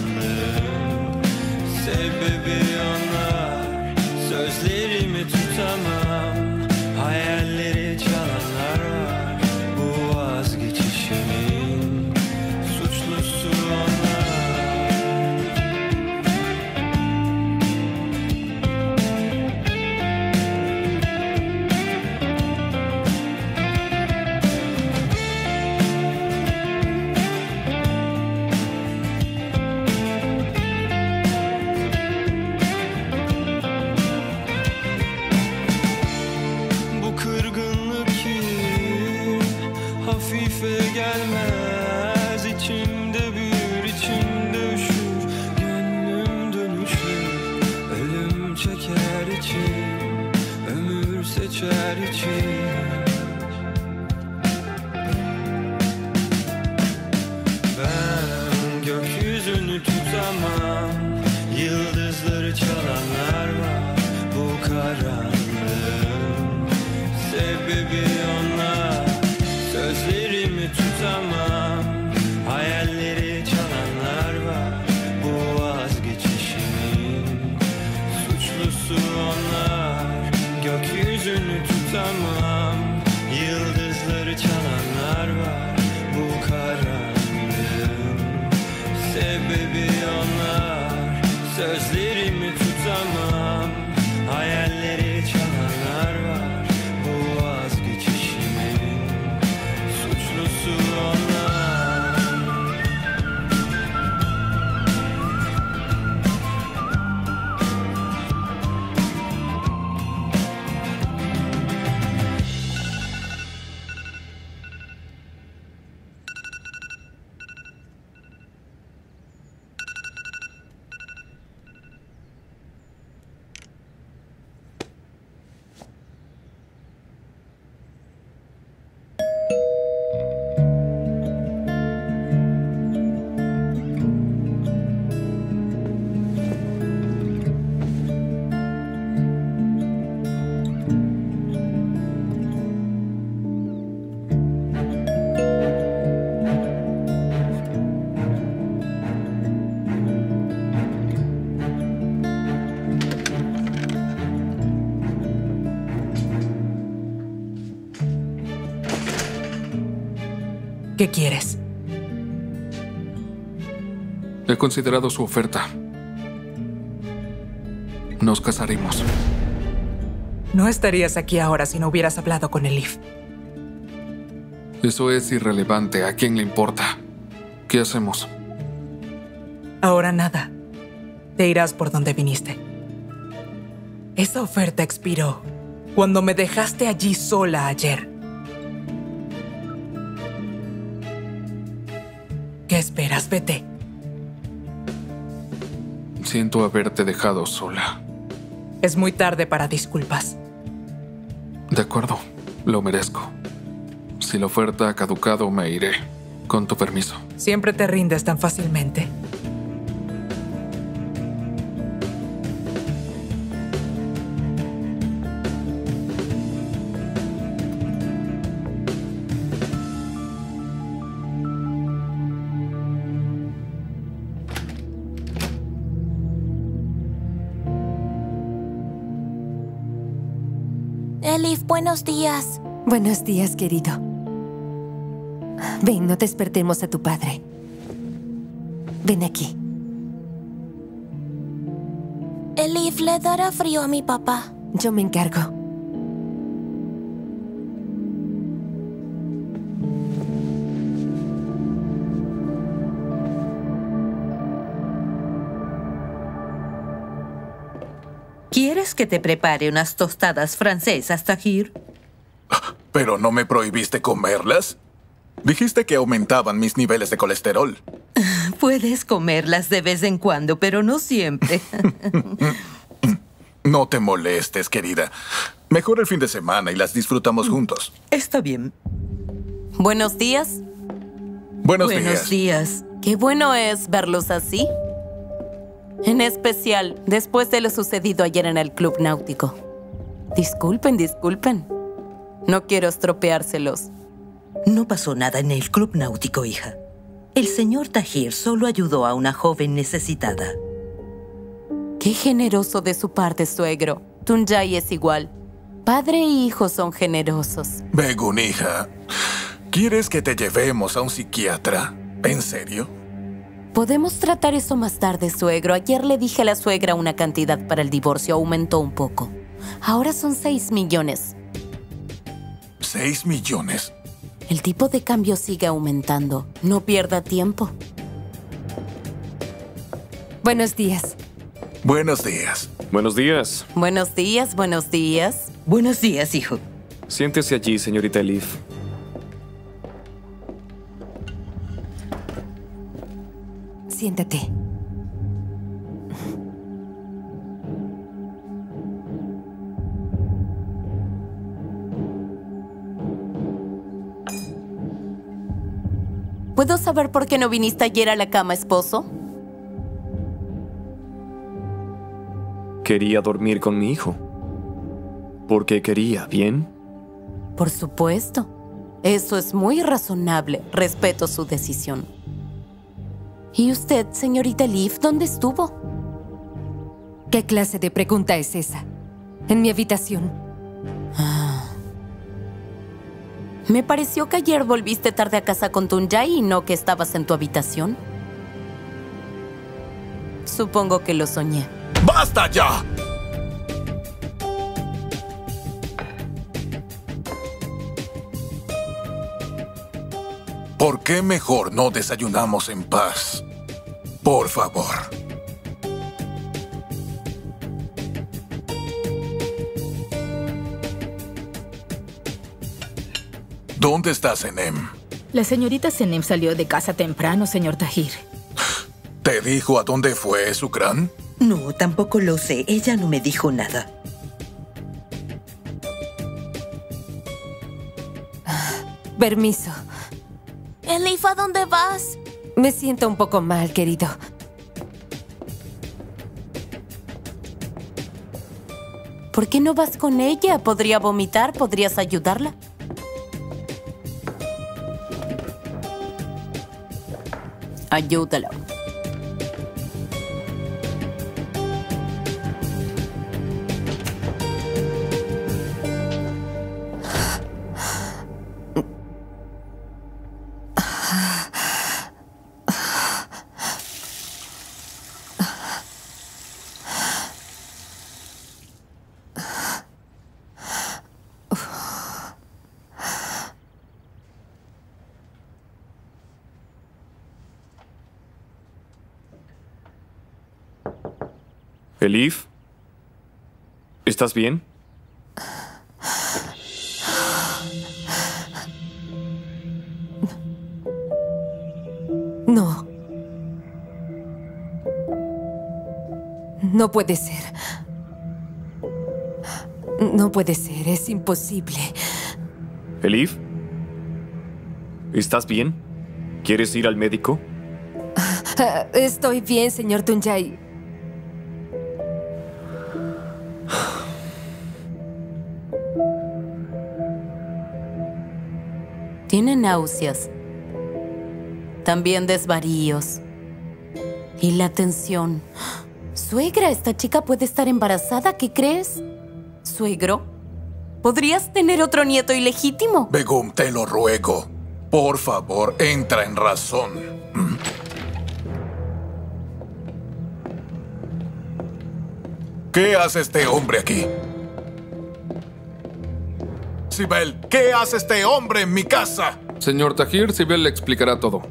Sebebi onlar. Sözlerimi tutamam. Hayalleri çalanlar var bu vazgeçişimin. Suçlusu onlar. Bu kırgınlık ki hafife gelmez. İçimde büyür, içimde üşür. Gönlüm dönüşür. Ölüm çeker içim. Ömür seçer içim. Ben gökyüzünü tutamam. Yıldızları çalanlar var bu karanlığın. Sebebi onlar. Sözlerimi tutamam. Hayalleri çalanlar var bu vazgeçişimin. Suçlusu onlar. Gökyüzünü tutamam. Yıldızları çalanlar var bu karanlığın. Sebebi onlar. Sözlerimi tutamam. Hayalleri çalanlar var bu vazgeçişimin. Suçlusu onlar. ¿Qué quieres? He considerado su oferta. Nos casaremos. No estarías aquí ahora si no hubieras hablado con Elif. Eso es irrelevante. ¿A quién le importa? ¿Qué hacemos? Ahora nada. Te irás por donde viniste. Esa oferta expiró cuando me dejaste allí sola ayer. ¿Qué esperas? Vete. Siento haberte dejado sola. Es muy tarde para disculpas. De acuerdo, lo merezco. Si la oferta ha caducado, me iré. Con tu permiso. Siempre te rindes tan fácilmente. Elif, buenos días. Buenos días, querido. Ven, no despertemos a tu padre. Ven aquí. Elif, le dará frío a mi papá. Yo me encargo. ¿Quieres que te prepare unas tostadas francesas, Tahir? ¿Pero no me prohibiste comerlas? Dijiste que aumentaban mis niveles de colesterol. Puedes comerlas de vez en cuando, pero no siempre. No te molestes, querida. Mejor el fin de semana y las disfrutamos juntos. Está bien. Buenos días. Buenos días. Qué bueno es verlos así. En especial, después de lo sucedido ayer en el club náutico. Disculpen. No quiero estropeárselos. No pasó nada en el club náutico, hija. El señor Tahir solo ayudó a una joven necesitada. Qué generoso de su parte, suegro. Tuncay es igual. Padre e hijo son generosos. Begun, hija. ¿Quieres que te llevemos a un psiquiatra? ¿En serio? Podemos tratar eso más tarde, suegro. Ayer le dije a la suegra una cantidad para el divorcio. Aumentó un poco. Ahora son 6 millones. ¿6 millones? El tipo de cambio sigue aumentando. No pierda tiempo. Buenos días. Buenos días. Buenos días. Buenos días. Buenos días, hijo. Siéntese allí, señorita Elif. Siéntate. ¿Puedo saber por qué no viniste ayer a la cama, esposo? Quería dormir con mi hijo. Porque quería, ¿bien? Por supuesto. Eso es muy razonable. Respeto su decisión. ¿Y usted, señorita Elif, dónde estuvo? ¿Qué clase de pregunta es esa? En mi habitación. Me pareció que ayer volviste tarde a casa con Tuncay y no que estabas en tu habitación. Supongo que lo soñé. ¡Basta ya! ¿Por qué mejor no desayunamos en paz? Por favor. ¿Dónde está Senem? La señorita Senem salió de casa temprano, señor Tahir. ¿Te dijo a dónde fue, Sukran? No, tampoco lo sé. Ella no me dijo nada. Permiso. Elif, ¿a dónde vas? Me siento un poco mal, querido. ¿Por qué no vas con ella? Podría vomitar, ¿podrías ayudarla? Ayúdala. Elif, ¿estás bien? No. No puede ser. No puede ser, es imposible. Elif, ¿estás bien? ¿Quieres ir al médico? Estoy bien, señor Tuncay. Tiene náuseas. También desvaríos. Y la tensión. Suegra, esta chica puede estar embarazada, ¿qué crees? Suegro, ¿podrías tener otro nieto ilegítimo? Begum, te lo ruego. Por favor, entra en razón. ¿Qué hace este hombre aquí? Sibel, ¿qué hace este hombre en mi casa? Señor Tahir, Sibel le explicará todo.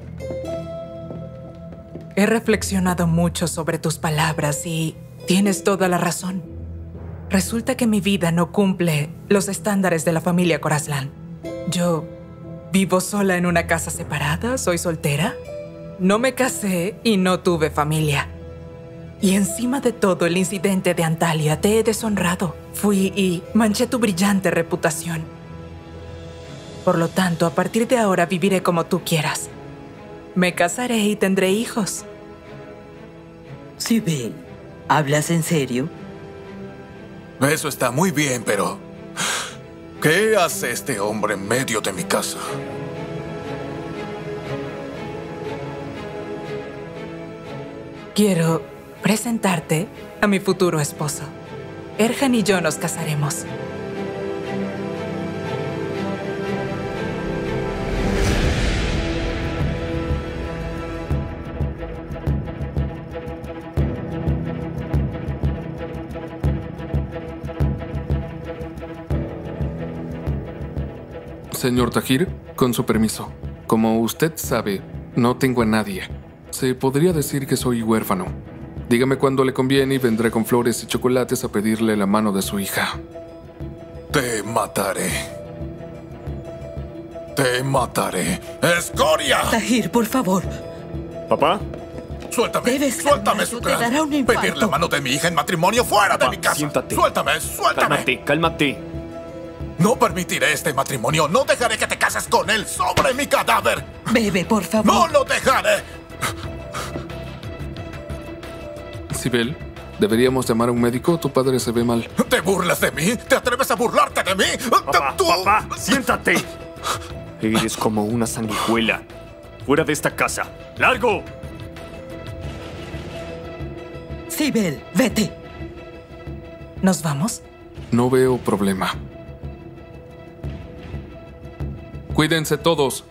He reflexionado mucho sobre tus palabras y tienes toda la razón. Resulta que mi vida no cumple los estándares de la familia Khorasan. Yo vivo sola en una casa separada, soy soltera, no me casé y no tuve familia. Y encima de todo el incidente de Antalya, te he deshonrado. Fui y manché tu brillante reputación. Por lo tanto, a partir de ahora viviré como tú quieras. Me casaré y tendré hijos. Sibel, ¿hablas en serio? Eso está muy bien, pero... ¿qué hace este hombre en medio de mi casa? Quiero presentarte a mi futuro esposo. Erhan y yo nos casaremos. Señor Tahir, con su permiso. Como usted sabe, no tengo a nadie. Se podría decir que soy huérfano. Dígame cuándo le conviene y vendré con flores y chocolates a pedirle la mano de su hija. Te mataré. Te mataré. ¡Escoria! Tahir, por favor. ¿Papá? Suéltame. Suéltame, Sukran. Te dará un infarto. Pedir la mano de mi hija en matrimonio fuera de mi casa. Siéntate. Suéltame, suéltame. Cálmate, cálmate. No permitiré este matrimonio. No dejaré que te cases con él sobre mi cadáver. Bebe, por favor. ¡No lo dejaré! Sibel, ¿deberíamos llamar a un médico? Tu padre se ve mal. ¿Te burlas de mí? ¿Te atreves a burlarte de mí? Papá, siéntate. Eres como una sanguijuela. Fuera de esta casa. ¡Largo! Sibel, vete. ¿Nos vamos? No veo problema. Cuídense todos.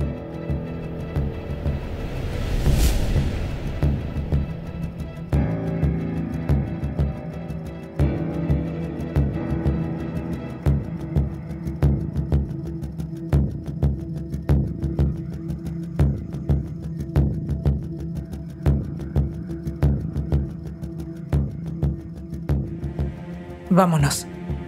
Vámonos.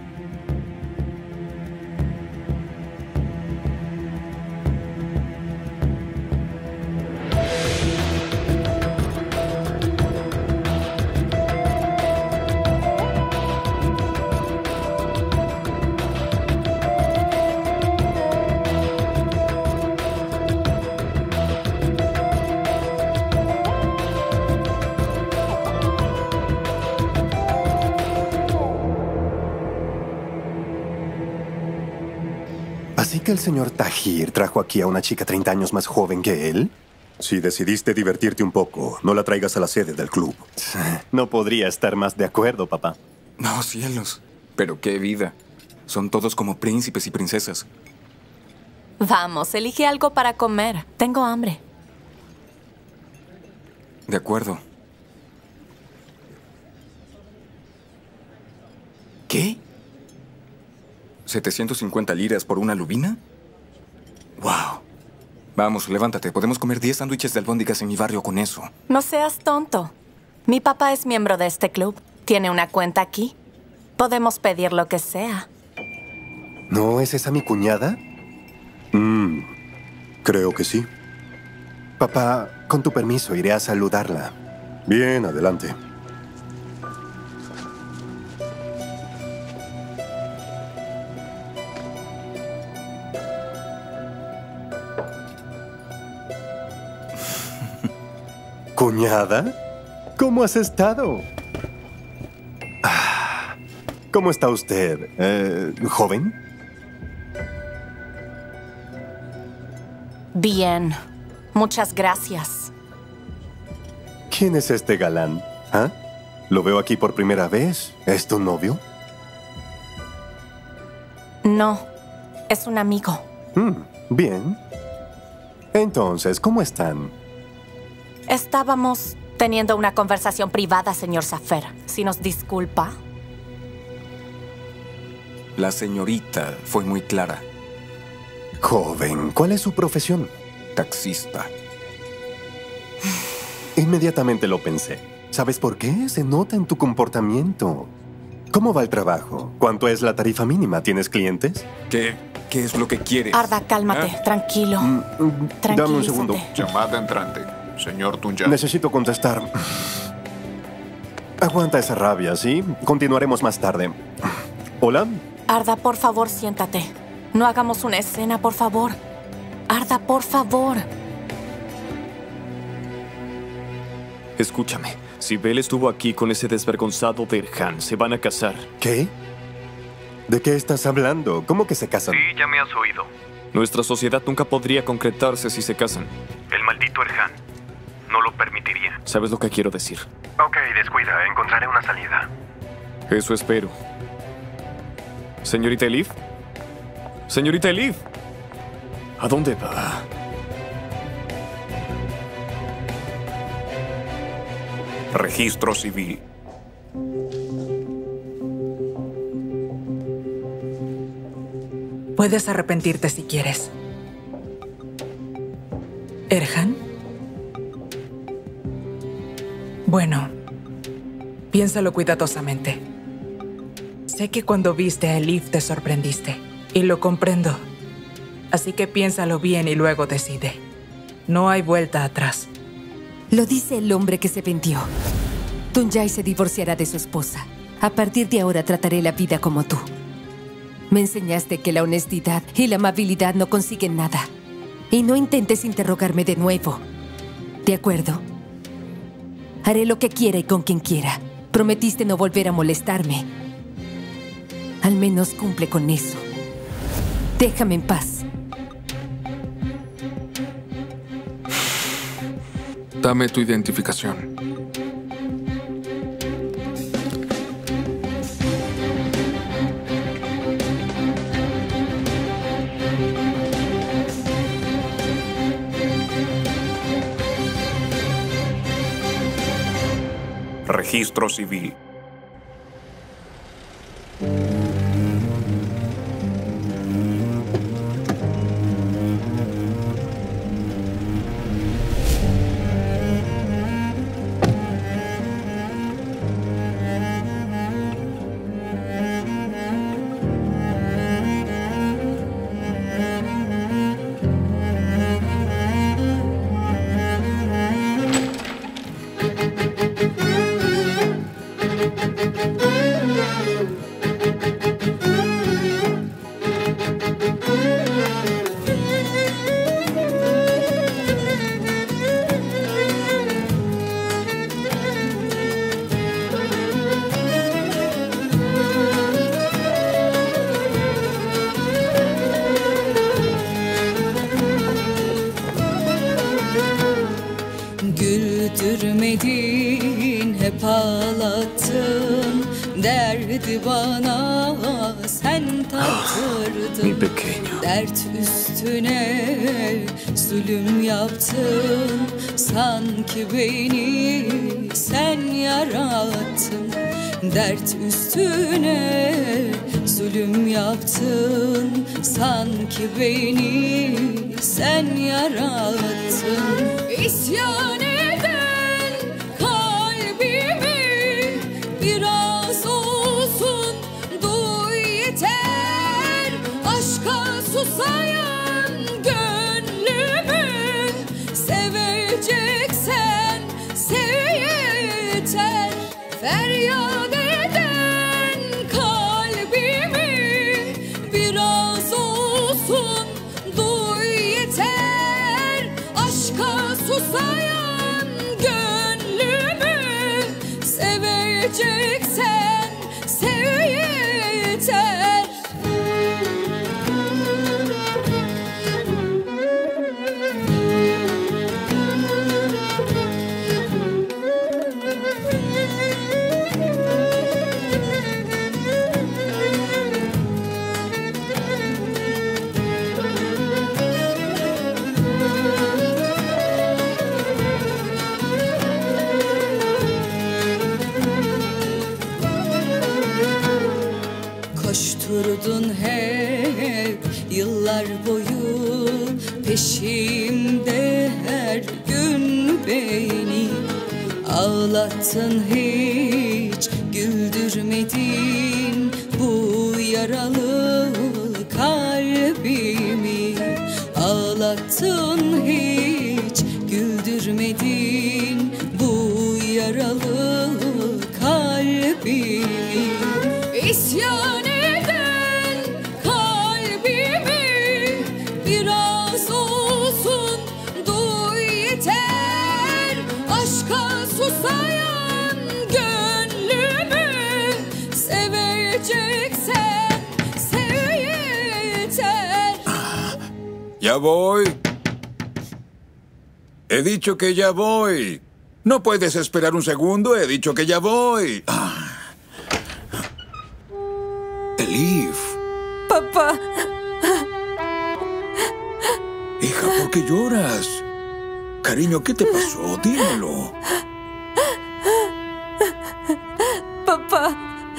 ¿Así que el señor Tahir trajo aquí a una chica 30 años más joven que él? Si decidiste divertirte un poco, no la traigas a la sede del club. No podría estar más de acuerdo, papá. No, cielos. Pero qué vida. Son todos como príncipes y princesas. Vamos, elige algo para comer. Tengo hambre. De acuerdo. ¿Qué? ¿750 liras por una lubina? ¡Wow! Vamos, levántate. Podemos comer 10 sándwiches de albóndigas en mi barrio con eso. No seas tonto. Mi papá es miembro de este club. ¿Tiene una cuenta aquí? Podemos pedir lo que sea. ¿No es esa mi cuñada? Creo que sí. Papá, con tu permiso, iré a saludarla. Bien, adelante. ¿Cuñada? ¿Cómo has estado? ¿Cómo está usted? ¿Joven? Bien. Muchas gracias. ¿Quién es este galán? ¿Ah? Lo veo aquí por primera vez. ¿Es tu novio? No, es un amigo. Bien. Entonces, ¿cómo están? Estábamos teniendo una conversación privada, señor Safer. Si nos disculpa. La señorita fue muy clara. Joven, ¿cuál es su profesión? Taxista. Inmediatamente lo pensé. ¿Sabes por qué? Se nota en tu comportamiento. ¿Cómo va el trabajo? ¿Cuánto es la tarifa mínima? ¿Tienes clientes? ¿Qué es lo que quieres? Arda, cálmate. Tranquilo. Dame un segundo. Llamada entrante. Señor Tunya. Necesito contestar. Aguanta esa rabia, ¿sí? Continuaremos más tarde. ¿Hola? Arda, por favor, siéntate. No hagamos una escena, por favor. Arda, por favor. Escúchame. Sibel estuvo aquí con ese desvergonzado de Erhan. Se van a casar. ¿Qué? ¿De qué estás hablando? ¿Cómo que se casan? Sí, ya me has oído. Nuestra sociedad nunca podría concretarse si se casan. El maldito Erhan no lo permitiría. ¿Sabes lo que quiero decir? Ok, descuida. Encontraré una salida. Eso espero. ¿Señorita Elif? ¡Señorita Elif! ¿A dónde va? Registro civil. Puedes arrepentirte si quieres. ¿Erhan? Bueno, piénsalo cuidadosamente. Sé que cuando viste a Elif te sorprendiste, y lo comprendo. Así que piénsalo bien y luego decide. No hay vuelta atrás. Lo dice el hombre que se vendió. Tunyai se divorciará de su esposa. A partir de ahora trataré la vida como tú. Me enseñaste que la honestidad y la amabilidad no consiguen nada. Y no intentes interrogarme de nuevo. ¿De acuerdo? Haré lo que quiera y con quien quiera. Prometiste no volver a molestarme. Al menos cumple con eso. Déjame en paz. Dame tu identificación. Registro civil. Güldürmedin, hep ağlattın. Derdi bana sen tattırdın. Mi pequeño. Dert üstüne zulüm yaptın. Sanki beni sen yarattın. Dert üstüne zulüm yaptın. Sanki beni sen yarattın. İsyan eden kalbimi biraz Seveceksen sev yeter. Feryat eden kalbimi biraz olsun duy yeter. Aşka susayan gönlümü seveceksen sev yeter. Koşturdun hep yıllar boyu peşimde her gün beni. Ağlattın hiç güldürmedin bu yaralı kalbimi. Ağlattın hiç güldürmedin bu yaralı kalbimi. İsyan eden kalbimi biraz olsun duy yeter. Aşka susayan gönlümü seveceksen sev yeter. Ya voy. He dicho que ya voy. No puedes esperar un segundo. He dicho que ya voy. Elif. Papá. Hija, ¿por qué lloras? Cariño, ¿qué te pasó? Dímelo. Papá.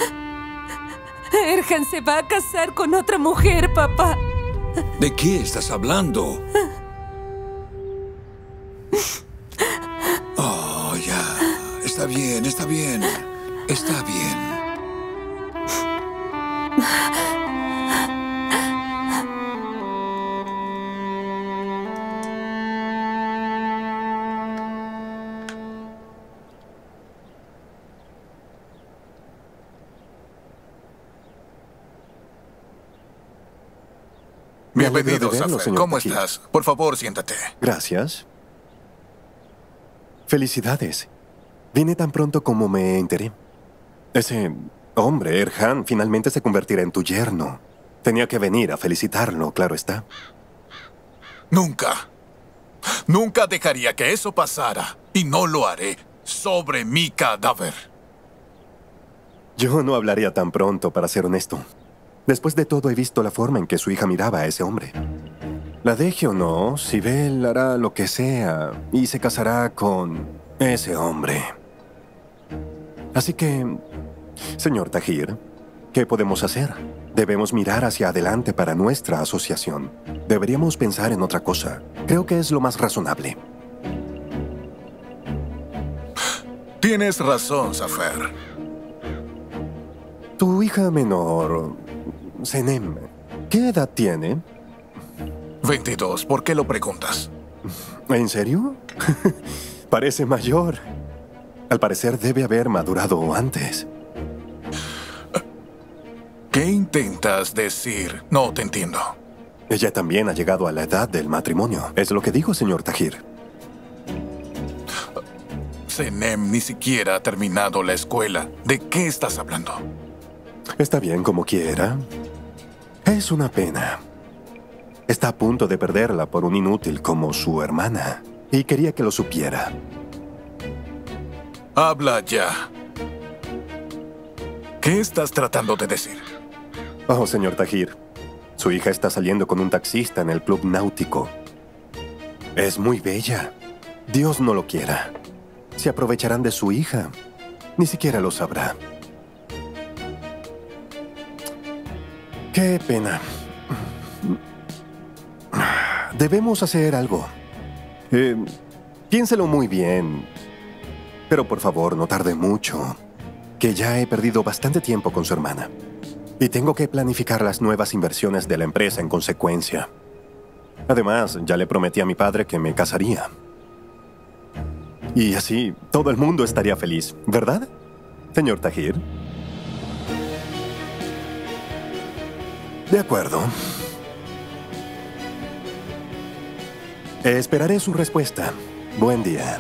Erhan se va a casar con otra mujer, papá. ¿De qué estás hablando? Oh, ya. Está bien, está bien. Está bien. Bienvenido, verlo, Zafer. señor ¿Cómo Tahir. estás? Por favor, siéntate. Gracias. Felicidades. Vine tan pronto como me enteré. Ese hombre, Erhan, finalmente se convertirá en tu yerno. Tenía que venir a felicitarlo, claro está. Nunca. Nunca dejaría que eso pasara. Y no lo haré sobre mi cadáver. Yo no hablaría tan pronto, para ser honesto. Después de todo, he visto la forma en que su hija miraba a ese hombre. La deje o no, Sibel hará lo que sea y se casará con ese hombre. Así que, señor Tahir, ¿qué podemos hacer? Debemos mirar hacia adelante para nuestra asociación. Deberíamos pensar en otra cosa. Creo que es lo más razonable. Tienes razón, Zafer. Tu hija menor, Senem, ¿qué edad tiene? 22. ¿Por qué lo preguntas? ¿En serio? Parece mayor. Al parecer debe haber madurado antes. ¿Qué intentas decir? No te entiendo. Ella también ha llegado a la edad del matrimonio. Es lo que digo, señor Tahir. Senem ni siquiera ha terminado la escuela. ¿De qué estás hablando? Está bien, como quiera. Es una pena. Está a punto de perderla por un inútil como su hermana. Y quería que lo supiera. Habla ya. ¿Qué estás tratando de decir? Oh, señor Tahir. Su hija está saliendo con un taxista en el club náutico. Es muy bella. Dios no lo quiera. Se aprovecharán de su hija. Ni siquiera lo sabrá. Qué pena. Debemos hacer algo. Piénselo muy bien. Pero por favor, no tarde mucho. Que ya he perdido bastante tiempo con su hermana. Y tengo que planificar las nuevas inversiones de la empresa en consecuencia. Además, ya le prometí a mi padre que me casaría. Y así todo el mundo estaría feliz, ¿verdad, señor Tahir? De acuerdo. Esperaré su respuesta. Buen día.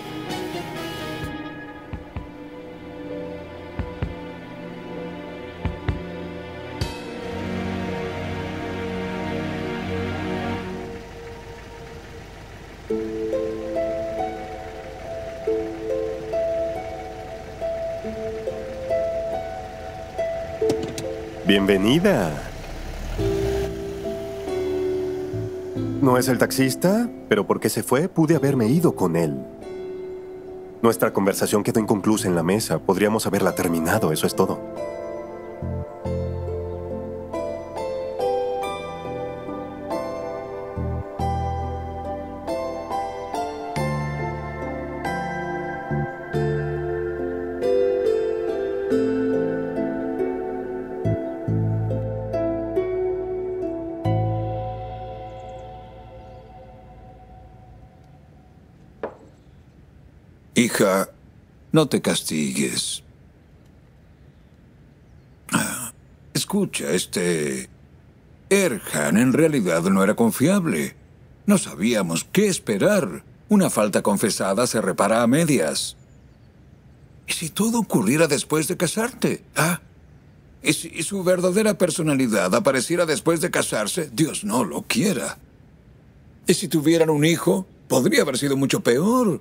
Bienvenida. No es el taxista, pero porque se fue, pude haberme ido con él. Nuestra conversación quedó inconclusa en la mesa. Podríamos haberla terminado, eso es todo. Hija, no te castigues. Escucha, Erhan en realidad no era confiable. No sabíamos qué esperar. Una falta confesada se repara a medias. ¿Y si todo ocurriera después de casarte? ¿Y si su verdadera personalidad apareciera después de casarse? Dios no lo quiera. ¿Y si tuvieran un hijo? Podría haber sido mucho peor.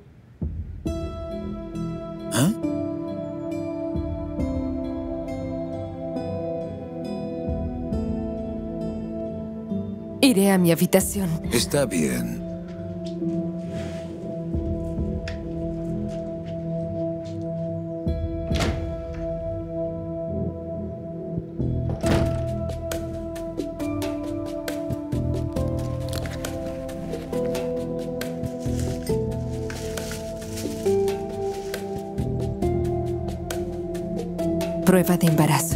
Iré a mi habitación. Está bien. Prueba de embarazo.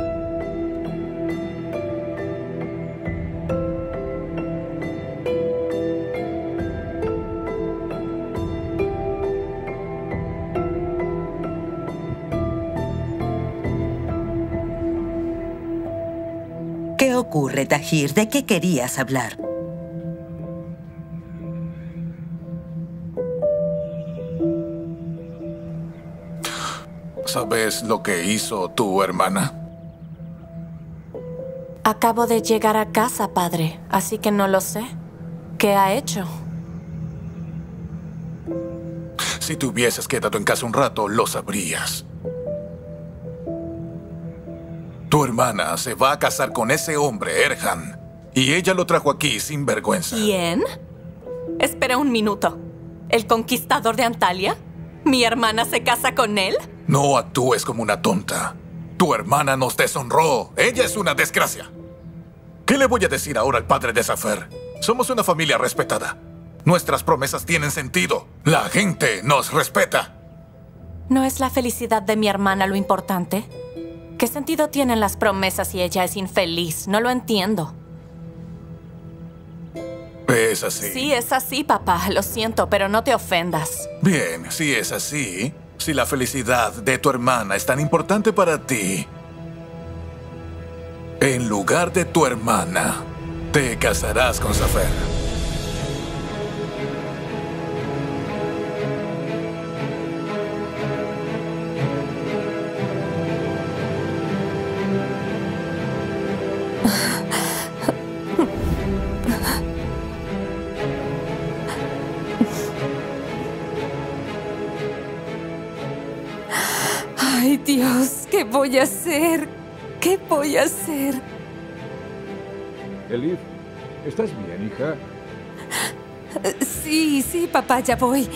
¿Qué ocurre, Tahir? ¿De qué querías hablar? ¿Sabes lo que hizo tu hermana? Acabo de llegar a casa, padre, así que no lo sé. ¿Qué ha hecho? Si te hubieses quedado en casa un rato, lo sabrías. Tu hermana se va a casar con ese hombre, Erhan. Y ella lo trajo aquí sin vergüenza. ¿Quién? Espera un minuto. ¿El conquistador de Antalya? ¿Mi hermana se casa con él? No actúes como una tonta. Tu hermana nos deshonró. Ella es una desgracia. ¿Qué le voy a decir ahora al padre de Zafer? Somos una familia respetada. Nuestras promesas tienen sentido. La gente nos respeta. ¿No es la felicidad de mi hermana lo importante? ¿Qué sentido tienen las promesas si ella es infeliz? No lo entiendo. Es así. Sí, es así, papá. Lo siento, pero no te ofendas. Bien, si es así, si la felicidad de tu hermana es tan importante para ti, en lugar de tu hermana, te casarás con Zafer. Ay, Dios, ¿qué voy a hacer? ¿Qué voy a hacer? Elif, ¿estás bien, hija? Sí, papá, ya voy.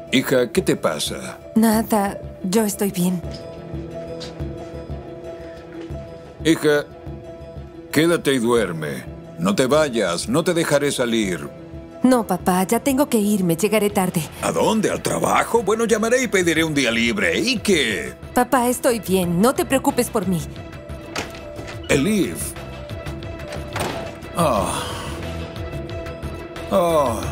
Hija, ¿qué te pasa? Nada, yo estoy bien. Hija, quédate y duerme. No te vayas, no te dejaré salir. No, papá, ya tengo que irme, llegaré tarde. ¿A dónde? ¿Al trabajo? Bueno, llamaré y pediré un día libre. ¿Y qué? Papá, estoy bien, no te preocupes por mí. Elif. Oh. Oh.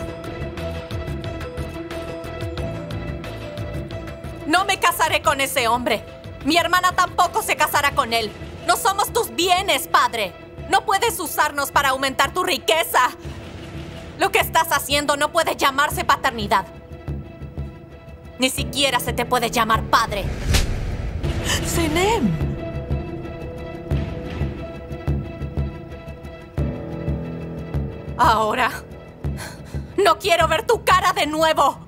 No me casaré con ese hombre. Mi hermana tampoco se casará con él. No somos tus bienes, padre. No puedes usarnos para aumentar tu riqueza. Lo que estás haciendo no puede llamarse paternidad. Ni siquiera se te puede llamar padre. Senem. Ahora, no quiero ver tu cara de nuevo.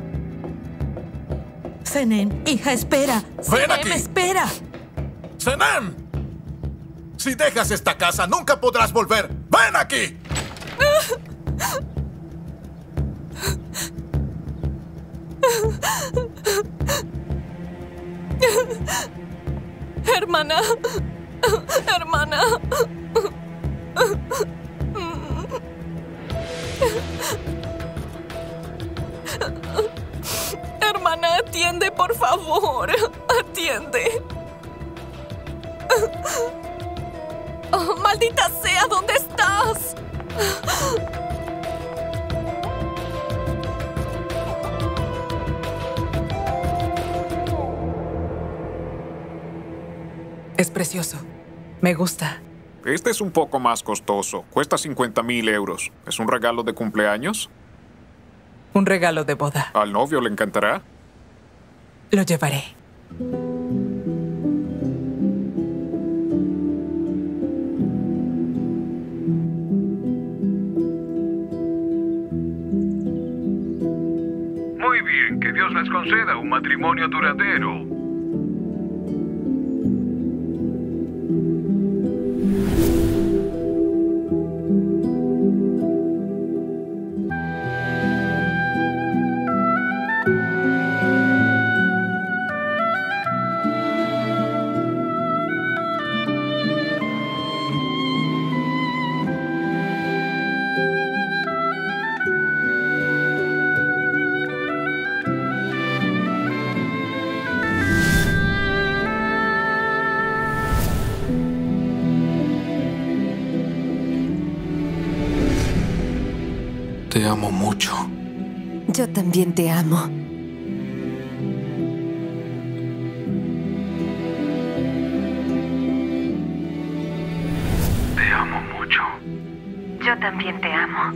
Senem, hija, espera. ¡Ven aquí! Senem, espera. ¡Senem! Si dejas esta casa, nunca podrás volver. ¡Ven aquí! Hermana. Hermana. Hermana, atiende, por favor. Atiende. Oh, maldita sea, ¿dónde estás? Es precioso. Me gusta. Este es un poco más costoso. Cuesta 50.000 euros. ¿Es un regalo de cumpleaños? Un regalo de boda. ¿Al novio le encantará? Lo llevaré. Muy bien, que Dios les conceda un matrimonio duradero. Te amo mucho. Yo también te amo. Te amo mucho. Yo también te amo.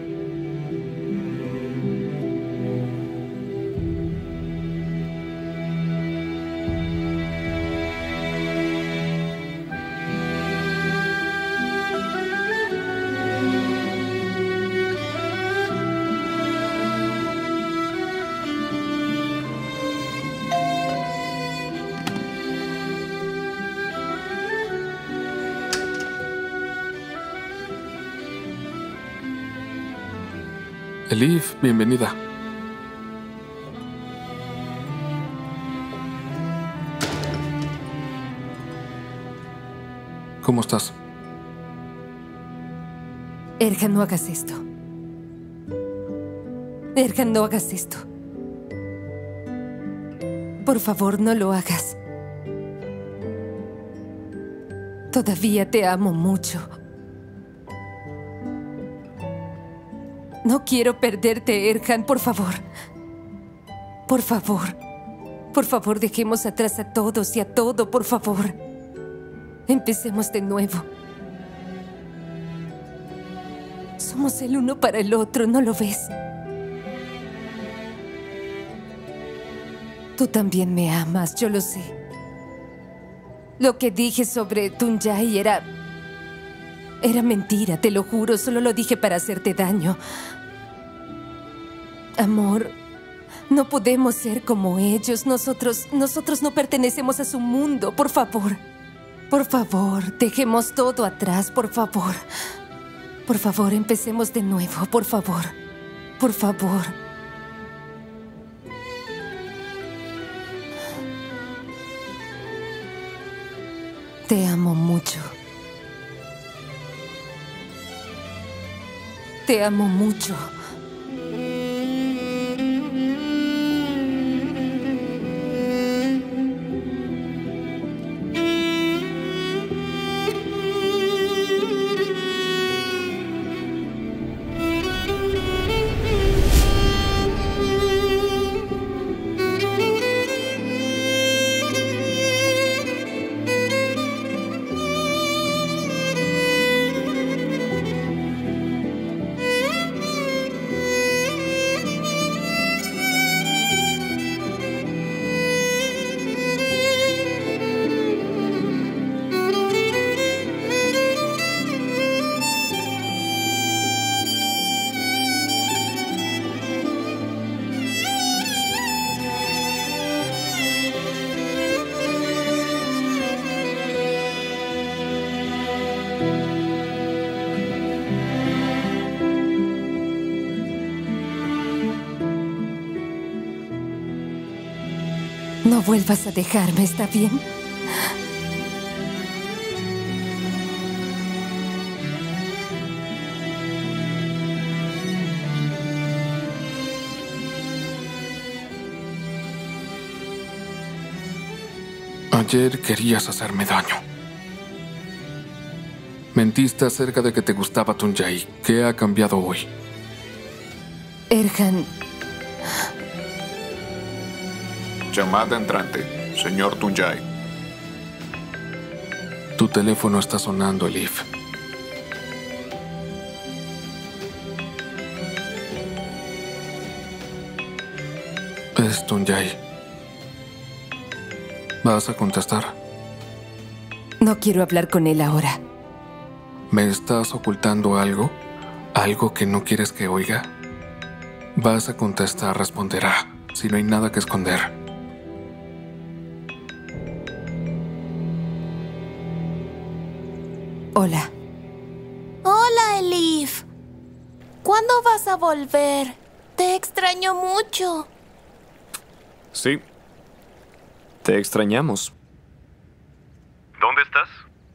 Elif, bienvenida. ¿Cómo estás? Erhan, no hagas esto. Erhan, no hagas esto. Por favor, no lo hagas. Todavía te amo mucho. No quiero perderte, Erhan, por favor. Por favor. Por favor, dejemos atrás a todos y a todo, por favor. Empecemos de nuevo. Somos el uno para el otro, ¿no lo ves? Tú también me amas, yo lo sé. Lo que dije sobre Tuncay era mentira, te lo juro. Solo lo dije para hacerte daño. Amor, no podemos ser como ellos. Nosotros no pertenecemos a su mundo. Por favor. Por favor, dejemos todo atrás, por favor. Por favor, empecemos de nuevo, por favor. Por favor. Te amo mucho. Te amo mucho. No vuelvas a dejarme, ¿está bien? Ayer querías hacerme daño. Mentiste acerca de que te gustaba Tuncay. ¿Qué ha cambiado hoy? Erhan, Llamada entrante, señor Tuncay. Tu teléfono está sonando, Elif. Es Tuncay. ¿Vas a contestar? no quiero hablar con él ahora. ¿Me estás ocultando algo? ¿Algo que no quieres que oiga? Vas a contestar, responderá, si no hay nada que esconder. Hola. Hola, Elif. ¿Cuándo vas a volver? Te extraño mucho. Sí. Te extrañamos. ¿Dónde estás?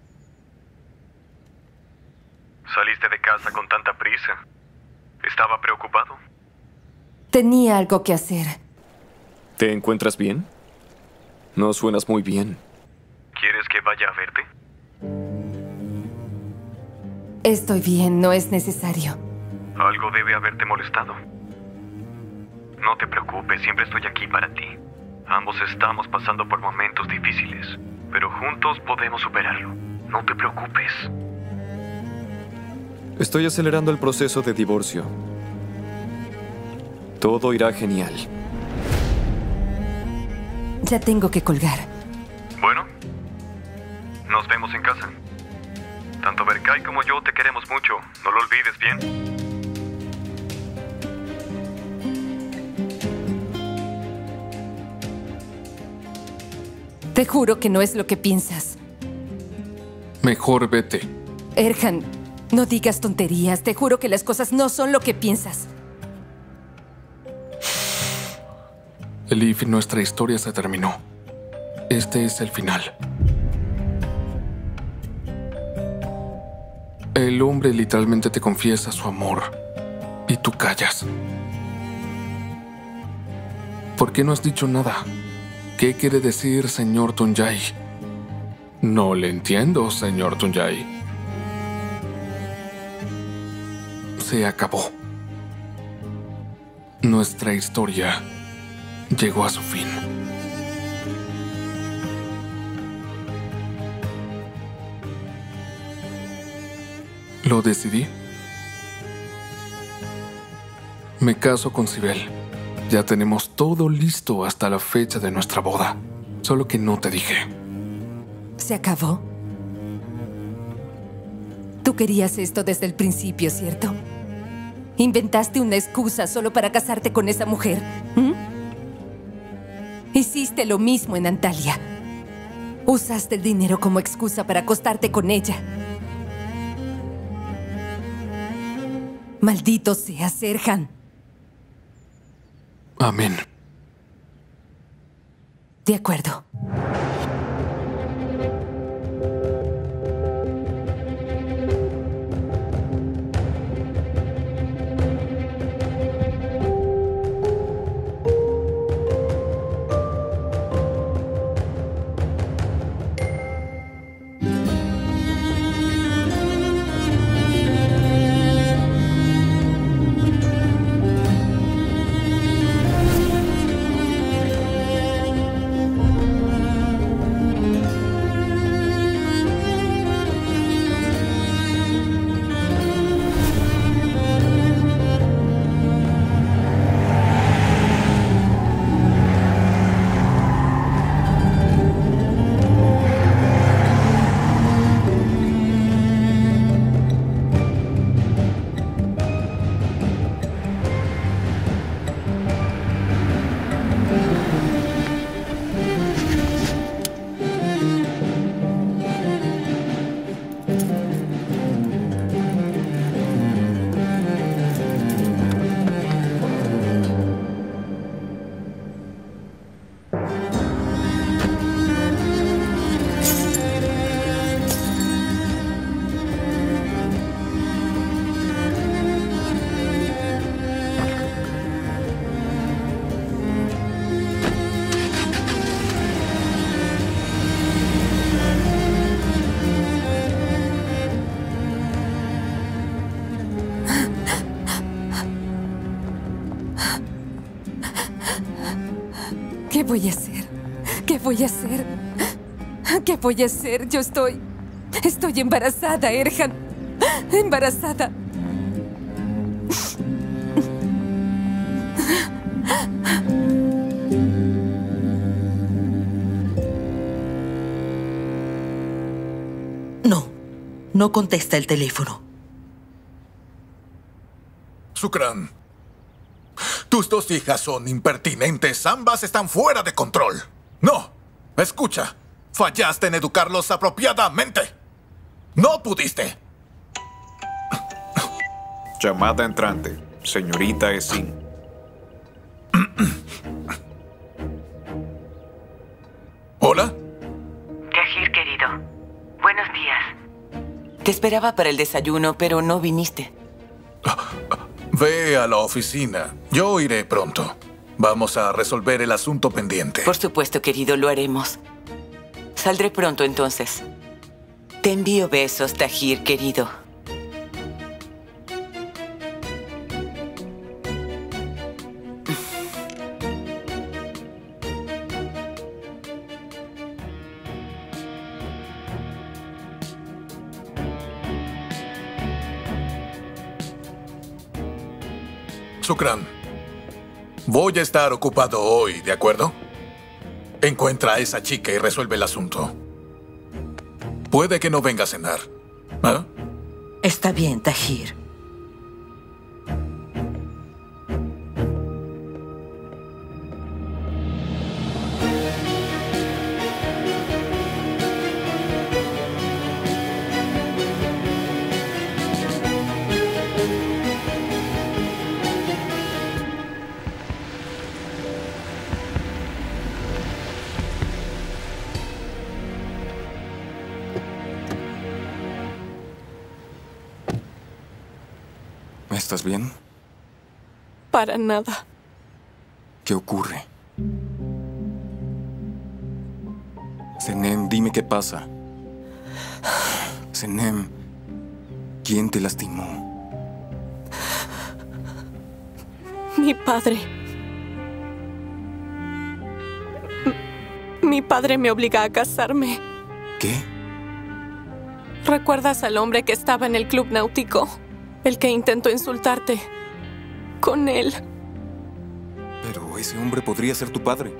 Saliste de casa con tanta prisa. Estaba preocupado. Tenía algo que hacer. ¿Te encuentras bien? No suenas muy bien. ¿Quieres que vaya a verte? Estoy bien, no es necesario. Algo debe haberte molestado. No te preocupes, siempre estoy aquí para ti. Ambos estamos pasando por momentos difíciles, pero juntos podemos superarlo. No te preocupes. Estoy acelerando el proceso de divorcio. Todo irá genial. Ya tengo que colgar. Bueno, nos vemos en casa. Tanto Berkay como yo te queremos mucho. No lo olvides, ¿bien? Te juro que no es lo que piensas. Mejor vete. Erhan, no digas tonterías. Te juro que las cosas no son lo que piensas. Elif, nuestra historia se terminó. Este es el final. El hombre literalmente te confiesa su amor y tú callas. ¿Por qué no has dicho nada? ¿Qué quiere decir, señor Tuncay? No le entiendo, señor Tuncay. Se acabó. Nuestra historia llegó a su fin. Lo decidí. Me caso con Sibel. Ya tenemos todo listo hasta la fecha de nuestra boda. Solo que no te dije. ¿Se acabó? Tú querías esto desde el principio, ¿cierto? ¿Inventaste una excusa solo para casarte con esa mujer? ¿Mm? Hiciste lo mismo en Antalya. Usaste el dinero como excusa para acostarte con ella. Maldito seas, Erhan. Amén. De acuerdo. ¿Qué voy a hacer? ¿Qué voy a hacer? ¿Qué voy a hacer? Yo estoy embarazada, Erhan. Embarazada. No contesta el teléfono. Shukran. Tus dos hijas son impertinentes. Ambas están fuera de control. No. Escucha. Fallaste en educarlos apropiadamente. No pudiste. Llamada entrante. Señorita Esin. ¿Hola? Tahir, querido. Buenos días. Te esperaba para el desayuno, pero no viniste. Ve a la oficina. Yo iré pronto. Vamos a resolver el asunto pendiente. Por supuesto, querido, lo haremos. Saldré pronto, entonces. Te envío besos, Tahir, querido. Shukran. Voy a estar ocupado hoy, ¿de acuerdo? Encuentra a esa chica y resuelve el asunto. Puede que no venga a cenar. ¿Ah? Está bien, Tahir. ¿Estás bien? Para nada. ¿Qué ocurre? Senem, dime qué pasa. Senem, ¿quién te lastimó? Mi padre. Mi padre me obliga a casarme. ¿Qué? ¿Recuerdas al hombre que estaba en el club náutico? El que intentó insultarte. Con él. Pero ese hombre podría ser tu padre.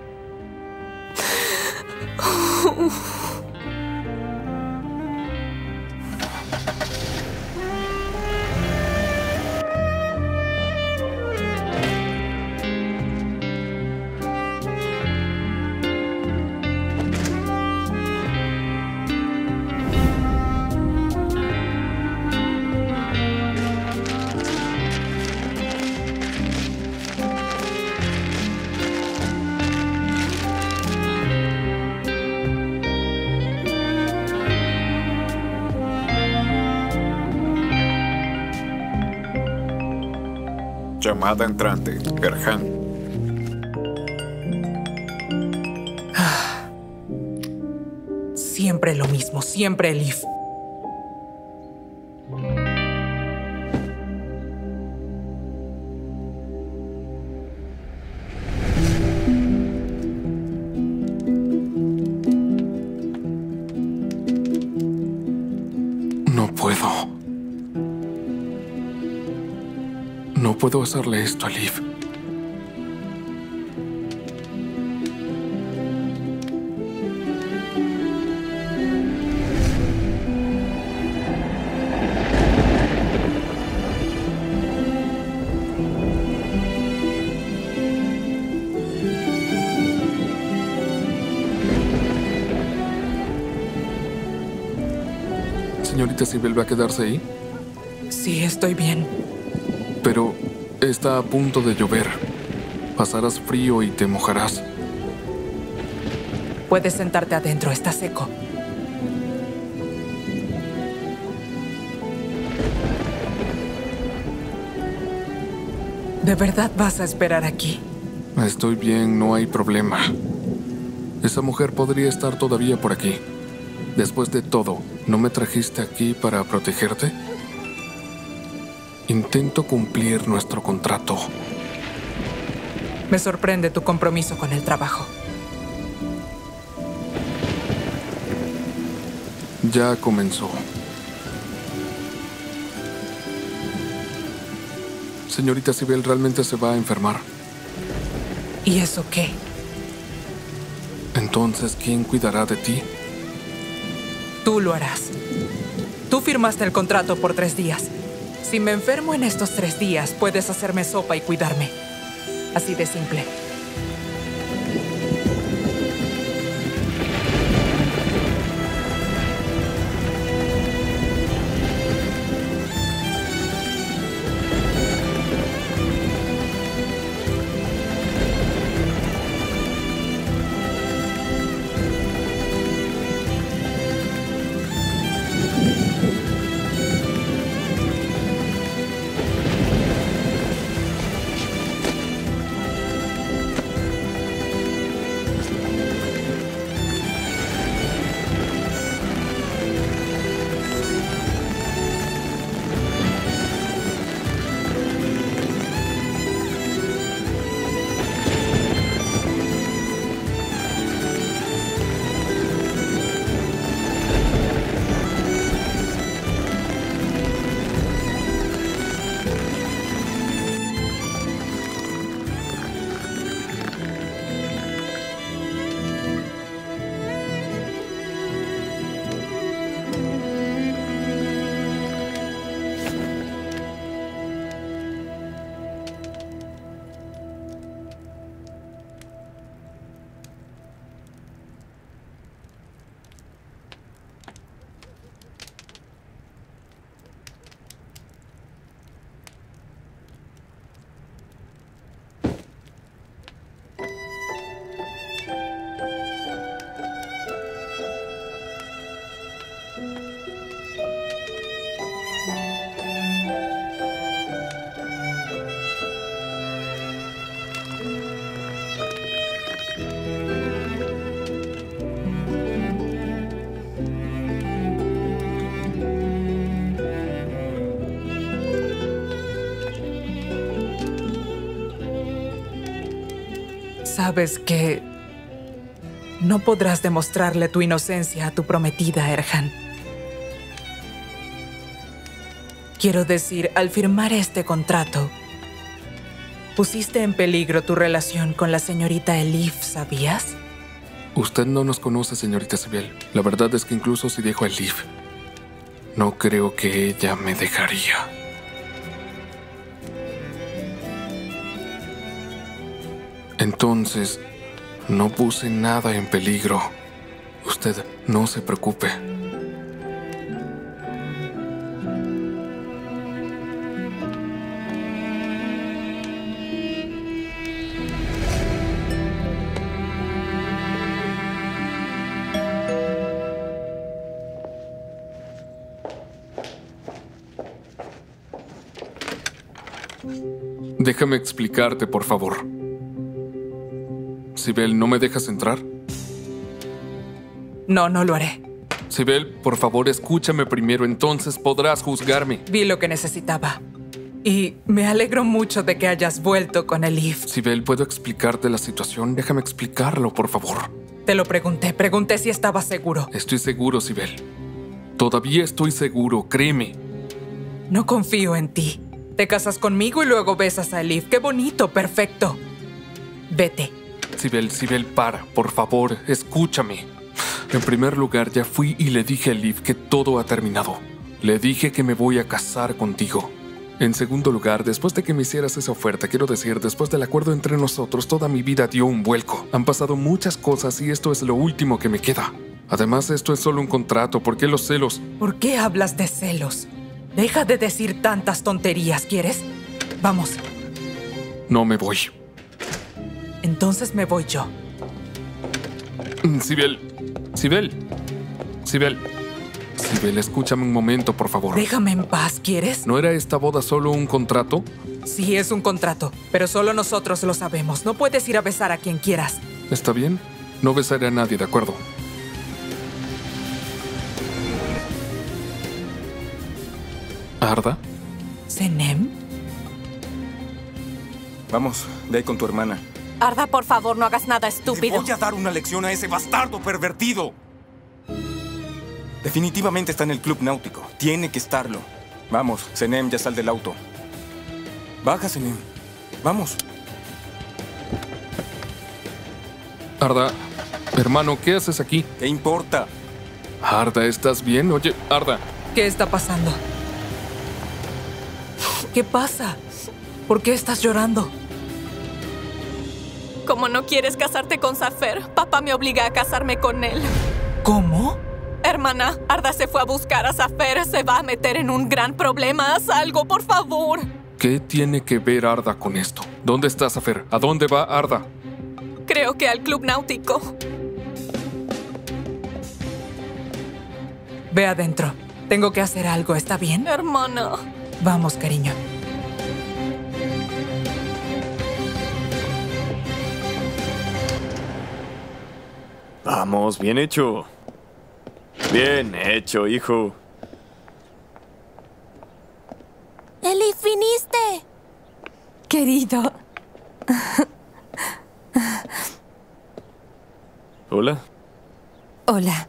Llamada entrante. Erhan. Siempre lo mismo, siempre, Elif. No puedo. No puedo hacerle esto a Liv. Señorita Sibel, ¿va a quedarse ahí? Sí, estoy bien. Pero está a punto de llover. Pasarás frío y te mojarás. Puedes sentarte adentro, está seco. ¿De verdad vas a esperar aquí? Estoy bien, no hay problema. Esa mujer podría estar todavía por aquí. Después de todo, ¿no me trajiste aquí para protegerte? Intento cumplir nuestro contrato. Me sorprende tu compromiso con el trabajo. Ya comenzó. Señorita Sibel realmente se va a enfermar. ¿Y eso qué? Entonces, ¿quién cuidará de ti? Tú lo harás. Tú firmaste el contrato por 3 días. Si me enfermo en estos 3 días, puedes hacerme sopa y cuidarme. Así de simple. Sabes que no podrás demostrarle tu inocencia a tu prometida, Erhan. Quiero decir, al firmar este contrato, pusiste en peligro tu relación con la señorita Elif, ¿sabías? Usted no nos conoce, señorita Sibel. La verdad es que incluso si dejo a Elif, no creo que ella me dejaría. Entonces, no puse nada en peligro. Usted no se preocupe. Déjame explicarte, por favor. Sibel, ¿no me dejas entrar? No, no lo haré. Sibel, por favor, escúchame primero, entonces podrás juzgarme. Vi lo que necesitaba. Y me alegro mucho de que hayas vuelto con Elif. Sibel, ¿puedo explicarte la situación? Déjame explicarlo, por favor. Te lo pregunté. Pregunté si estabas seguro. Estoy seguro, Sibel. Todavía estoy seguro, créeme. No confío en ti. Te casas conmigo y luego besas a Elif. ¡Qué bonito! Perfecto. Vete. Sibel, para. Por favor, escúchame. En primer lugar, ya fui y le dije a Elif que todo ha terminado. Le dije que me voy a casar contigo. En segundo lugar, después de que me hicieras esa oferta, quiero decir, después del acuerdo entre nosotros, toda mi vida dio un vuelco. Han pasado muchas cosas y esto es lo último que me queda. Además, esto es solo un contrato. ¿Por qué los celos? ¿Por qué hablas de celos? Deja de decir tantas tonterías, ¿quieres? Vamos. No me voy. Entonces me voy yo. Sibel, escúchame un momento, por favor. Déjame en paz, ¿quieres? ¿No era esta boda solo un contrato? Sí, es un contrato, pero solo nosotros lo sabemos. No puedes ir a besar a quien quieras. ¿Está bien? No besaré a nadie, ¿de acuerdo? ¿Arda? ¿Senem? Vamos, ve con tu hermana. Arda, por favor, no hagas nada Le estúpido. voy a dar una lección a ese bastardo pervertido. Definitivamente está en el club náutico. Tiene que estarlo. Vamos, Senem, ya sal del auto. Baja, Senem. Vamos. Arda, hermano, ¿qué haces aquí? ¿Qué importa? Arda, ¿estás bien? Oye, Arda. ¿Qué está pasando? ¿Qué pasa? ¿Por qué estás llorando? Como no quieres casarte con Zafer, papá me obliga a casarme con él. ¿Cómo? Hermana, Arda se fue a buscar a Zafer. Se va a meter en un gran problema. Haz algo, por favor. ¿Qué tiene que ver Arda con esto? ¿Dónde está Zafer? ¿A dónde va Arda? Creo que al club náutico. Ve adentro. Tengo que hacer algo, ¿está bien? Hermana. Vamos, cariño. Vamos, bien hecho. Bien hecho, hijo. Elif, viniste. Querido. Hola. Hola.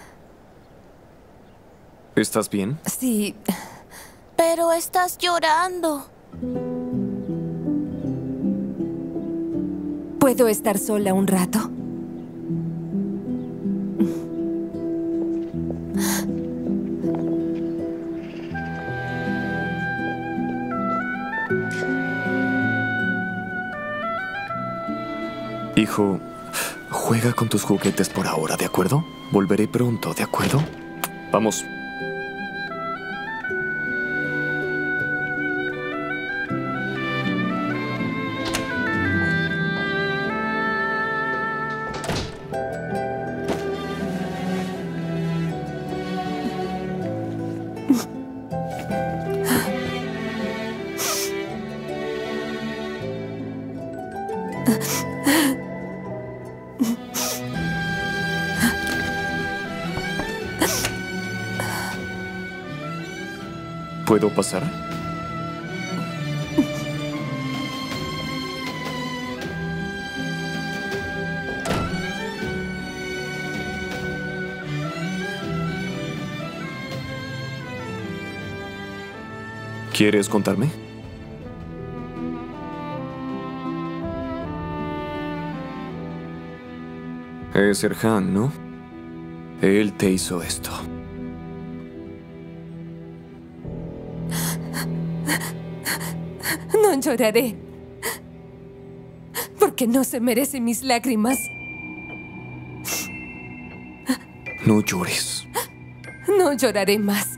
¿Estás bien? Sí. Pero estás llorando. ¿Puedo estar sola un rato? Hijo, juega con tus juguetes por ahora, ¿de acuerdo? Volveré pronto, ¿de acuerdo? Vamos. ¿Puedo pasar? ¿Quieres contarme? Es Erhan, ¿no? Él te hizo esto. No lloraré. Porque no se merece mis lágrimas. No llores. No lloraré más.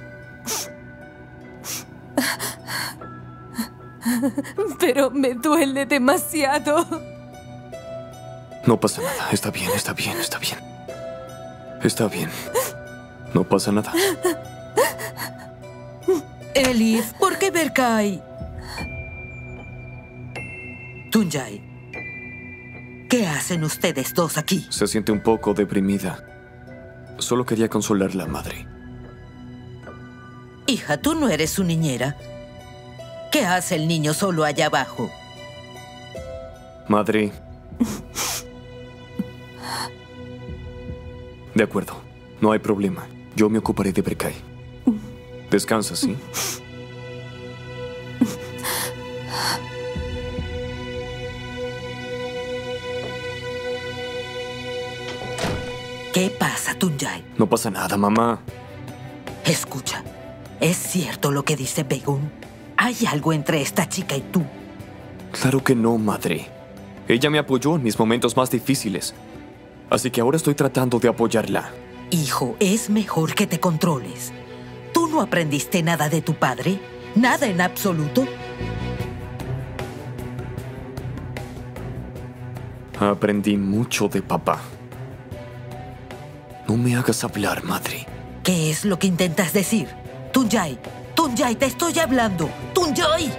Pero me duele demasiado. No pasa nada. Está bien, está bien, está bien. Está bien. No pasa nada. Elif, ¿por qué Berkay? Tuncay, ¿qué hacen ustedes dos aquí? Se siente un poco deprimida. Solo quería consolarla, madre. Hija, tú no eres su niñera. ¿Qué hace el niño solo allá abajo? Madre. De acuerdo. No hay problema. Yo me ocuparé de Berkay. Descansa, ¿sí? ¿Qué pasa, Tuncay? No pasa nada, mamá. Escucha, ¿es cierto lo que dice Begum? ¿Hay algo entre esta chica y tú? Claro que no, madre. Ella me apoyó en mis momentos más difíciles. Así que ahora estoy tratando de apoyarla. Hijo, es mejor que te controles. ¿Tú no aprendiste nada de tu padre? ¿Nada en absoluto? Aprendí mucho de papá. No me hagas hablar, madre. ¿Qué es lo que intentas decir? Tuncay, Tuncay, te estoy hablando. Tuncay.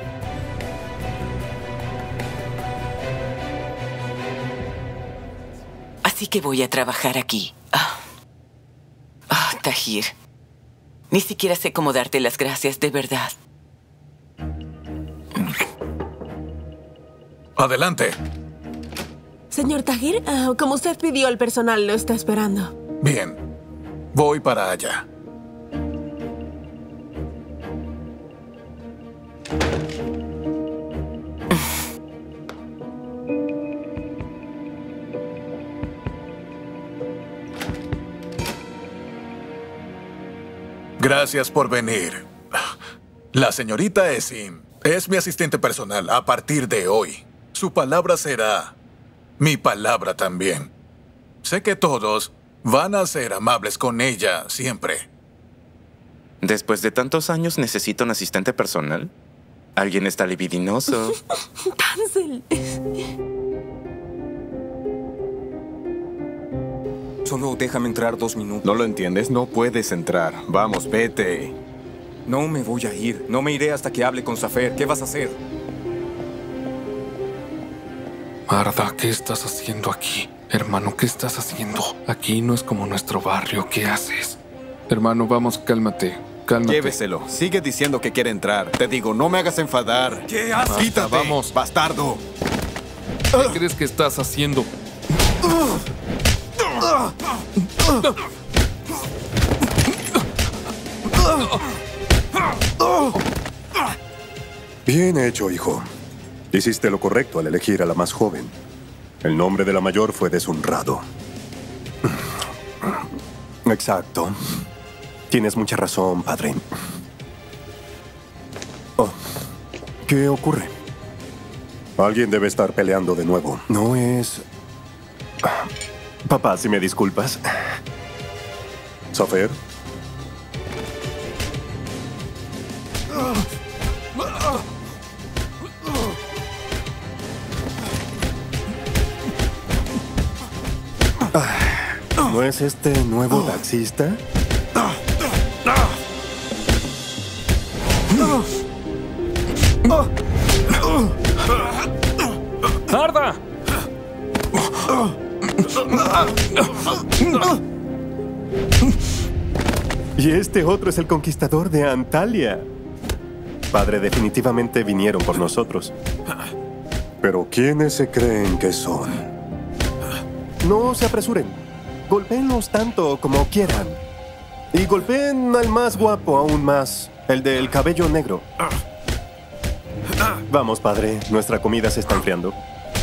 Así que voy a trabajar aquí. Tahir. Ni siquiera sé cómo darte las gracias, de verdad. Adelante. Señor Tahir, como usted pidió, el personal lo está esperando. Bien, voy para allá. Gracias por venir. La señorita Esim es mi asistente personal a partir de hoy. Su palabra será mi palabra también. Sé que todos van a ser amables con ella siempre. Después de tantos años, ¿necesito un asistente personal? ¿Alguien está libidinoso? Tansel. Solo déjame entrar 2 minutos. ¿No lo entiendes? No puedes entrar. Vamos, vete. No me voy a ir. No me iré hasta que hable con Zafer. ¿Qué vas a hacer? Marda, ¿qué estás haciendo aquí? Hermano, ¿qué estás haciendo? Aquí no es como nuestro barrio. ¿Qué haces? Hermano, vamos, cálmate. Cálmate. Lléveselo. Sigue diciendo que quiere entrar. Te digo, no me hagas enfadar. ¿Qué haces? Quítate, vamos. bastardo. ¿Qué crees que estás haciendo? Bien hecho, hijo. Hiciste lo correcto al elegir a la más joven. El nombre de la mayor fue deshonrado. Exacto. Tienes mucha razón, padre. Oh, ¿qué ocurre? Alguien debe estar peleando de nuevo. No es... Papá, si me disculpas. ¿Zafer? ¿No es este nuevo taxista? ¡Arda! Y este otro es el conquistador de Antalya. Padre, definitivamente vinieron por nosotros. Pero ¿quiénes se creen que son? No se apresuren. Golpéenlos tanto como quieran. Y golpeen al más guapo aún más, el del cabello negro. Vamos, padre. Nuestra comida se está enfriando.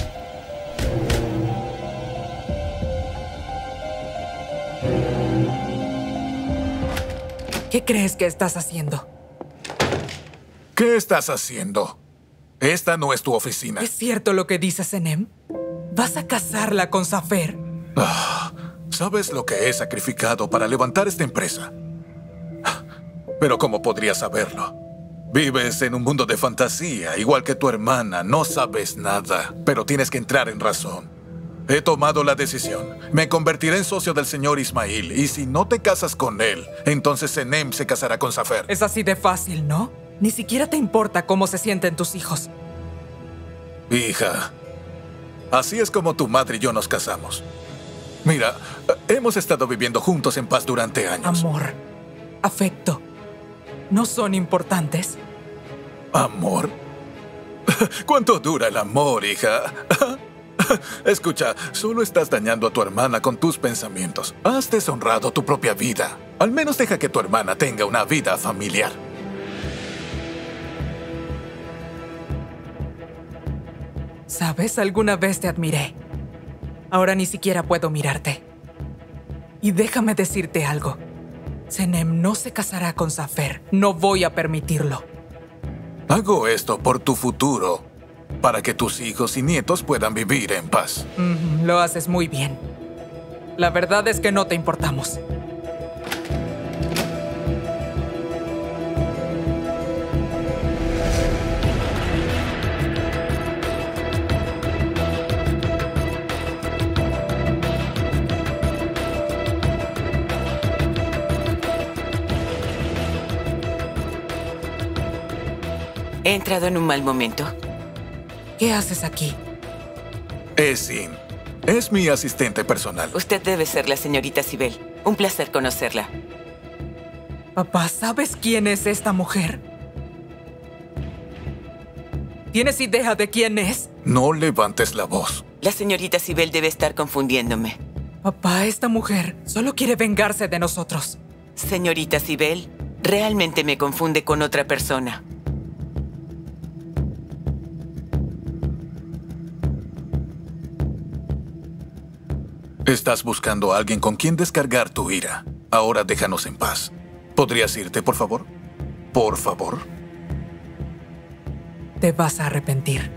¿Qué crees que estás haciendo? ¿Qué estás haciendo? Esta no es tu oficina. ¿Es cierto lo que dice Senem? ¿Vas a casarla con Zafer? ¿Sabes lo que he sacrificado para levantar esta empresa? Pero ¿cómo podrías saberlo? Vives en un mundo de fantasía, igual que tu hermana. No sabes nada, pero tienes que entrar en razón. He tomado la decisión. Me convertiré en socio del señor Ismail. Y si no te casas con él, entonces Senem se casará con Zafer. Es así de fácil, ¿no? Ni siquiera te importa cómo se sienten tus hijos. Hija, así es como tu madre y yo nos casamos. Mira, hemos estado viviendo juntos en paz durante años. Amor, afecto, ¿no son importantes? ¿Amor? ¿Cuánto dura el amor, hija? Escucha, solo estás dañando a tu hermana con tus pensamientos. Has deshonrado tu propia vida. Al menos deja que tu hermana tenga una vida familiar. ¿Sabes? Alguna vez te admiré. Ahora ni siquiera puedo mirarte. Y déjame decirte algo. Senem no se casará con Zafer. No voy a permitirlo. Hago esto por tu futuro, para que tus hijos y nietos puedan vivir en paz. Lo haces muy bien. La verdad es que no te importamos. He entrado en un mal momento. ¿Qué haces aquí? Esim es mi asistente personal. Usted debe ser la señorita Sibel. Un placer conocerla. Papá, ¿sabes quién es esta mujer? ¿Tienes idea de quién es? No levantes la voz. La señorita Sibel debe estar confundiéndome. Papá, esta mujer solo quiere vengarse de nosotros. Señorita Sibel, realmente me confunde con otra persona. Estás buscando a alguien con quien descargar tu ira. Ahora déjanos en paz. ¿Podrías irte, por favor? Por favor. Te vas a arrepentir.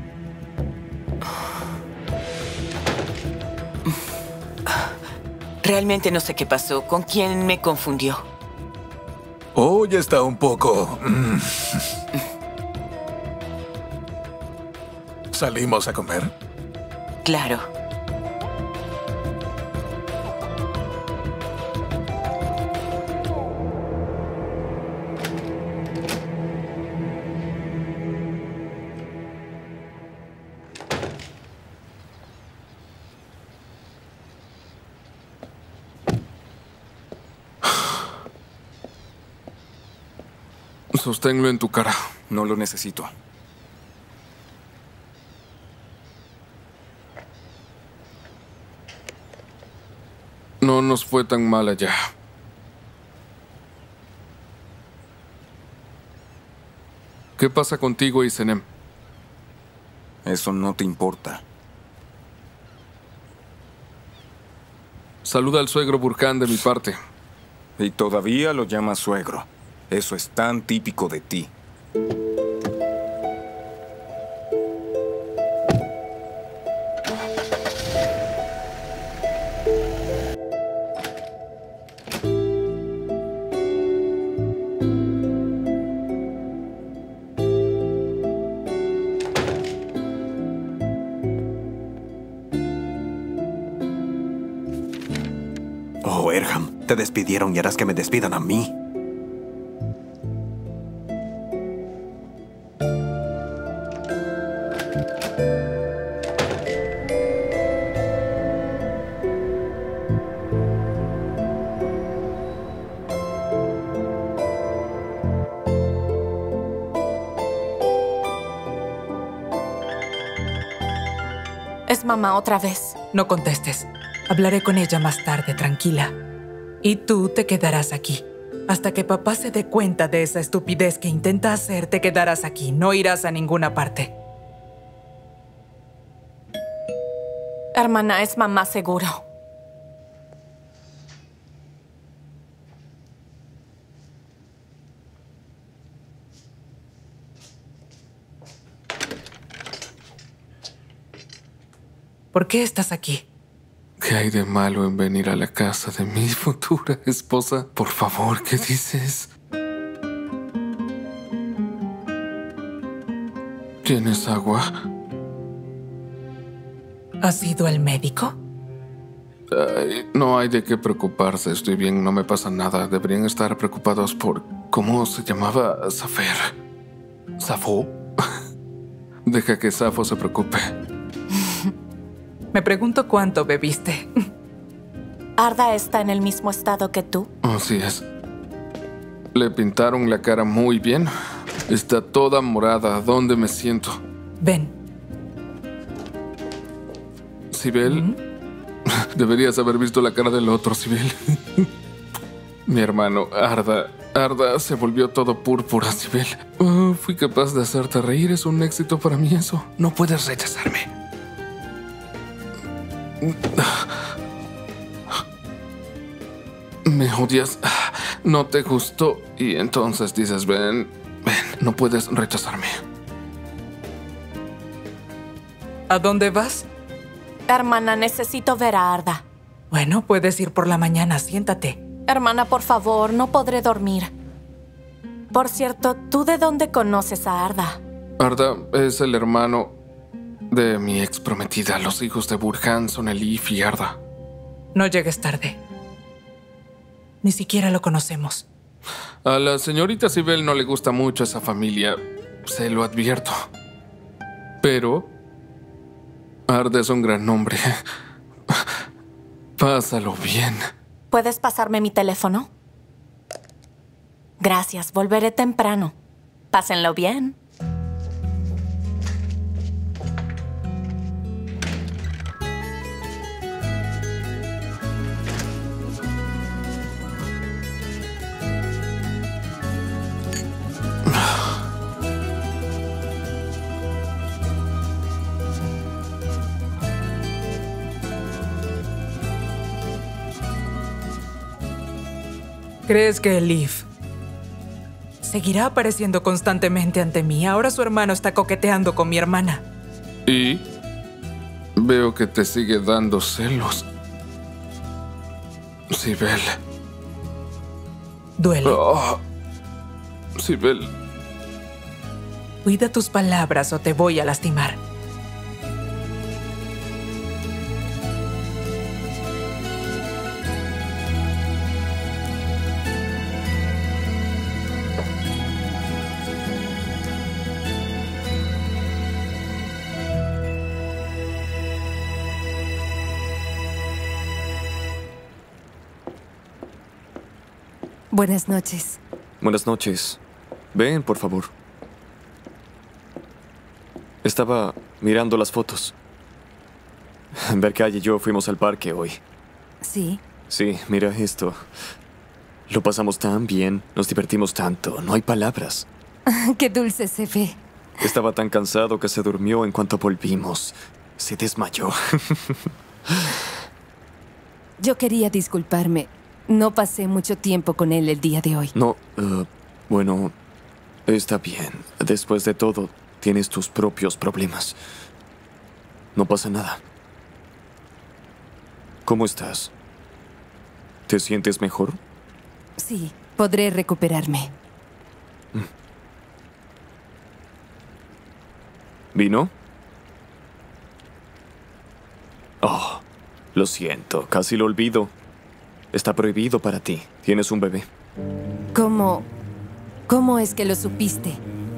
Realmente no sé qué pasó. ¿Con quién me confundió? Oh, ya está un poco... ¿Salimos a comer? Claro. Sosténlo en tu cara. No lo necesito. No nos fue tan mal allá. ¿Qué pasa contigo y Senem? Eso no te importa. Saluda al suegro Burhan de mi parte. Y todavía lo llamas suegro. Eso es tan típico de ti. Oh, Erham, te despidieron y harás que me despidan a mí. Es mamá otra vez. No contestes. Hablaré con ella más tarde, tranquila. Y tú te quedarás aquí. Hasta que papá se dé cuenta de esa estupidez que intenta hacer, te quedarás aquí. No irás a ninguna parte. Hermana, es mamá seguro. ¿Por qué estás aquí? ¿Qué hay de malo en venir a la casa de mi futura esposa? Por favor, ¿qué dices? ¿Tienes agua? ¿Has ido al médico? Ay, no hay de qué preocuparse. Estoy bien, no me pasa nada. Deberían estar preocupados por... ¿Cómo se llamaba? Safer. ¿Safo? Deja que Safo se preocupe. Me pregunto cuánto bebiste. ¿Arda está en el mismo estado que tú? Así es. Le pintaron la cara muy bien. Está toda morada. ¿Dónde me siento? Ven. ¿Sibel? Deberías haber visto la cara del otro, Sibel. Mi hermano, Arda. Arda se volvió todo púrpura, Sibel. Oh, fui capaz de hacerte reír. Es un éxito para mí eso. No puedes rechazarme. Me odias, no te gustó y entonces dices, ven, no puedes rechazarme. ¿A dónde vas? Hermana, necesito ver a Arda. Bueno, puedes ir por la mañana, siéntate. Hermana, por favor, no podré dormir. Por cierto, ¿tú de dónde conoces a Arda? Arda es el hermano de mi ex prometida. Los hijos de Burhan son Elif y Arda. No llegues tarde. Ni siquiera lo conocemos. A la señorita Sibel no le gusta mucho esa familia. Se lo advierto. Pero Arda es un gran hombre. Pásalo bien. ¿Puedes pasarme mi teléfono? Gracias, volveré temprano. Pásenlo bien. ¿Crees que Elif seguirá apareciendo constantemente ante mí? Ahora su hermano está coqueteando con mi hermana. Y veo que te sigue dando celos. Sibel. Duele. Oh, Sibel. Cuida tus palabras o te voy a lastimar. Buenas noches. Buenas noches. Ven, por favor. Estaba mirando las fotos. Berkay y yo fuimos al parque hoy. ¿Sí? Sí, mira esto. Lo pasamos tan bien, nos divertimos tanto, no hay palabras. Qué dulce se ve. Estaba tan cansado que se durmió en cuanto volvimos. Se desmayó. Yo quería disculparme. No pasé mucho tiempo con él el día de hoy. No, bueno, está bien. Después de todo, tienes tus propios problemas. No pasa nada. ¿Cómo estás? ¿Te sientes mejor? Sí, podré recuperarme. ¿Vino? Oh, lo siento, casi lo olvido. Está prohibido para ti. Tienes un bebé. ¿Cómo es que lo supiste?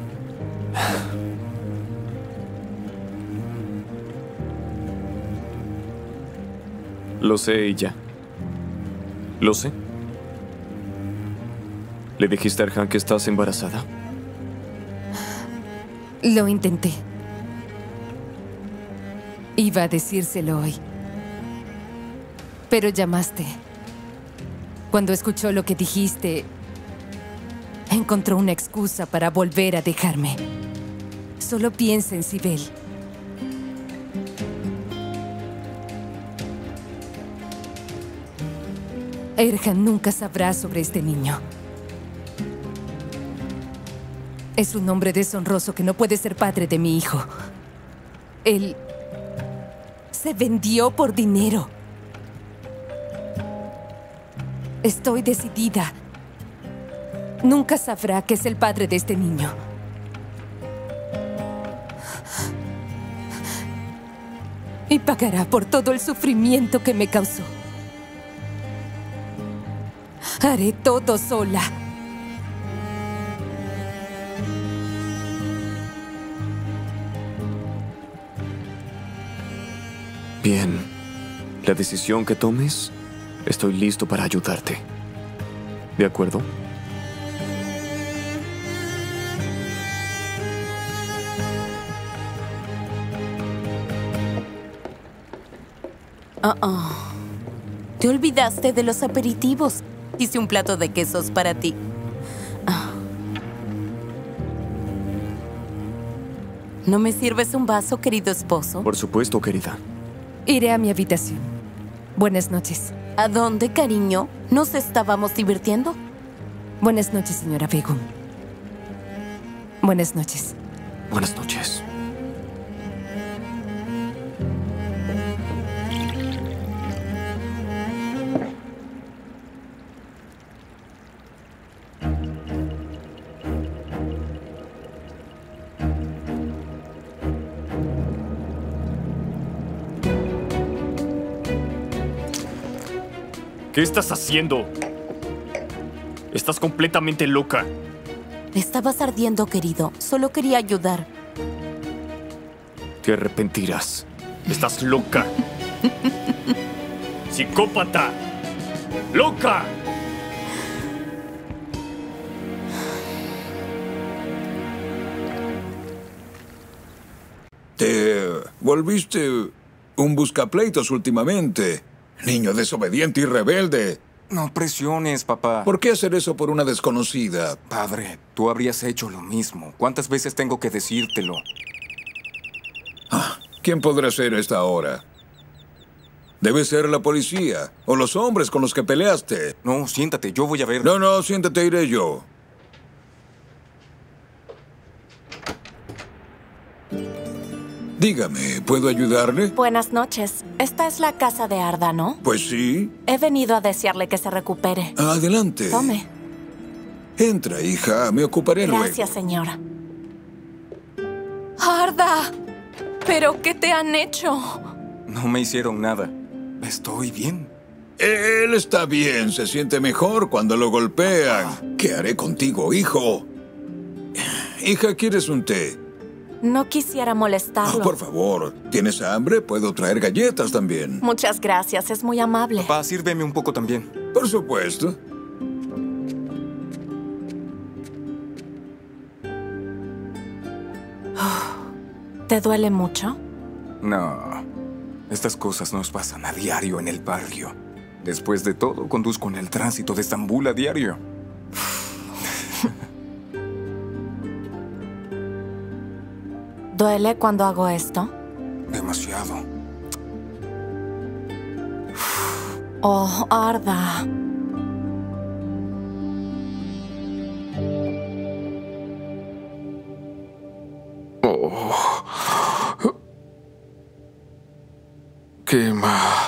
Lo sé y ya. Lo sé. ¿Le dijiste a Erhan que estás embarazada? Lo intenté. Iba a decírselo hoy. Pero llamaste. Cuando escuchó lo que dijiste, encontró una excusa para volver a dejarme. Solo piensa en Sibel. Erhan nunca sabrá sobre este niño. Es un hombre deshonroso que no puede ser padre de mi hijo. Él se vendió por dinero. Estoy decidida. Nunca sabrá que es el padre de este niño. Y pagará por todo el sufrimiento que me causó. Haré todo sola. Bien. La decisión que tomes, estoy listo para ayudarte. ¿De acuerdo? Te olvidaste de los aperitivos. Hice un plato de quesos para ti. ¿No me sirves un vaso, querido esposo? Por supuesto, querida. Iré a mi habitación. Buenas noches. ¿A dónde, cariño? ¿Nos estábamos divirtiendo? Buenas noches, señora Begum. Buenas noches. Buenas noches. ¿Qué estás haciendo? Estás completamente loca. Estabas ardiendo, querido. Solo quería ayudar. Te arrepentirás. Estás loca. ¡Psicópata! ¡Loca! Te volviste un buscapleitos últimamente. Niño desobediente y rebelde. No presiones, papá. ¿Por qué hacer eso por una desconocida? Padre, tú habrías hecho lo mismo. ¿Cuántas veces tengo que decírtelo? ¿Quién podrá ser esta hora? Debe ser la policía o los hombres con los que peleaste. No, siéntate, yo voy a ver. No, siéntate, iré yo. Dígame, ¿puedo ayudarle? Buenas noches. Esta es la casa de Arda, ¿no? Pues sí. He venido a desearle que se recupere. Adelante. Tome. Entra, hija. Me ocuparé luego. Gracias, señora. Arda, ¿pero qué te han hecho? No me hicieron nada. Estoy bien. Él está bien. Se siente mejor cuando lo golpean. ¿Qué haré contigo, hijo? Hija, ¿quieres un té? No quisiera molestarlo. Por favor. ¿Tienes hambre? Puedo traer galletas también. Muchas gracias, es muy amable. Papá, sírveme un poco también. Por supuesto. ¿Te duele mucho? No. Estas cosas nos pasan a diario en el barrio. Después de todo, conduzco en el tránsito de Estambul a diario. ¿Duele cuando hago esto? Demasiado. Oh, Arda. Quema.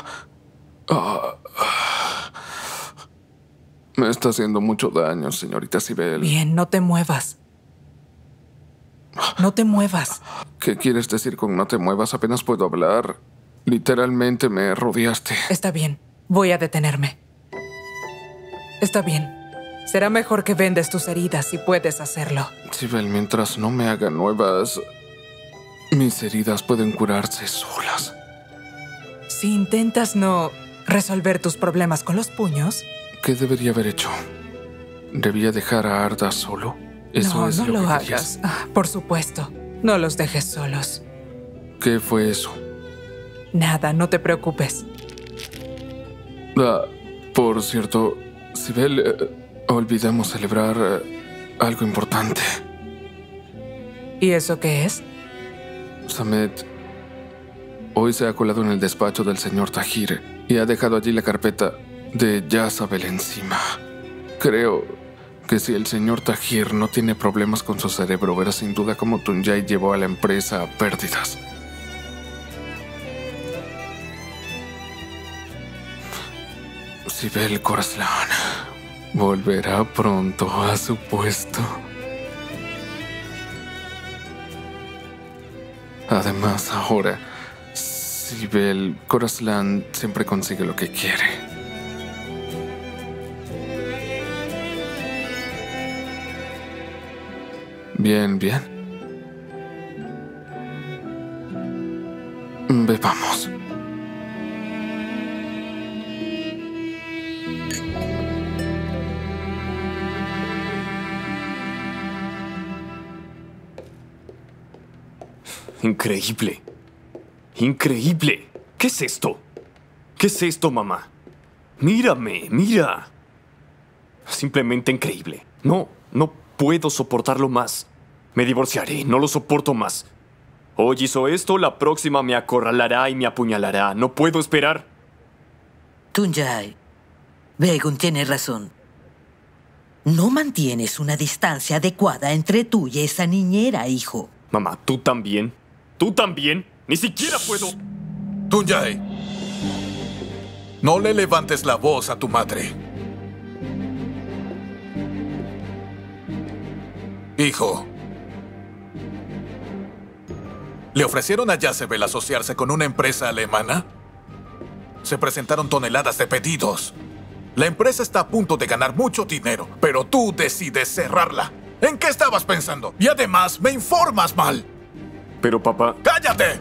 Me está haciendo mucho daño, señorita Sibel. Bien, no te muevas. No te muevas. ¿Qué quieres decir con no te muevas? Apenas puedo hablar. Literalmente me rodeaste. Está bien. Voy a detenerme. Está bien. Será mejor que vendes tus heridas si puedes hacerlo. Sibel, mientras no me haga nuevas, mis heridas pueden curarse solas. Si intentas no resolver tus problemas con los puños... ¿Qué debería haber hecho? ¿Debía dejar a Arda solo? Eso es no lo lo que hagas. Por supuesto. No los dejes solos. ¿Qué fue eso? Nada, no te preocupes. Por cierto, Sibel, olvidamos celebrar algo importante. ¿Y eso qué es? Samet hoy se ha colado en el despacho del señor Tahir y ha dejado allí la carpeta de Jezabel encima. Creo que si el señor Tahir no tiene problemas con su cerebro, verá sin duda cómo Tuncay llevó a la empresa a pérdidas. Sibel Khorasan volverá pronto a su puesto. Además, ahora, Sibel Khorasan siempre consigue lo que quiere. Bien, bien. Bebamos. Increíble. Increíble. ¿Qué es esto? ¿Qué es esto, mamá? Mírame, mira. Simplemente increíble. No puedo soportarlo más. Me divorciaré, no lo soporto más. Hoy hizo esto, la próxima me acorralará y me apuñalará. No puedo esperar. Tuncay, Begun tiene razón. No mantienes una distancia adecuada entre tú y esa niñera, hijo. Mamá, ¿tú también? ¿Tú también? Ni siquiera puedo... Tuncay, no le levantes la voz a tu madre. Hijo, ¿le ofrecieron a Jezabel asociarse con una empresa alemana? Se presentaron toneladas de pedidos. La empresa está a punto de ganar mucho dinero, pero tú decides cerrarla. ¿En qué estabas pensando? Y además, me informas mal. Pero, papá... ¡Cállate!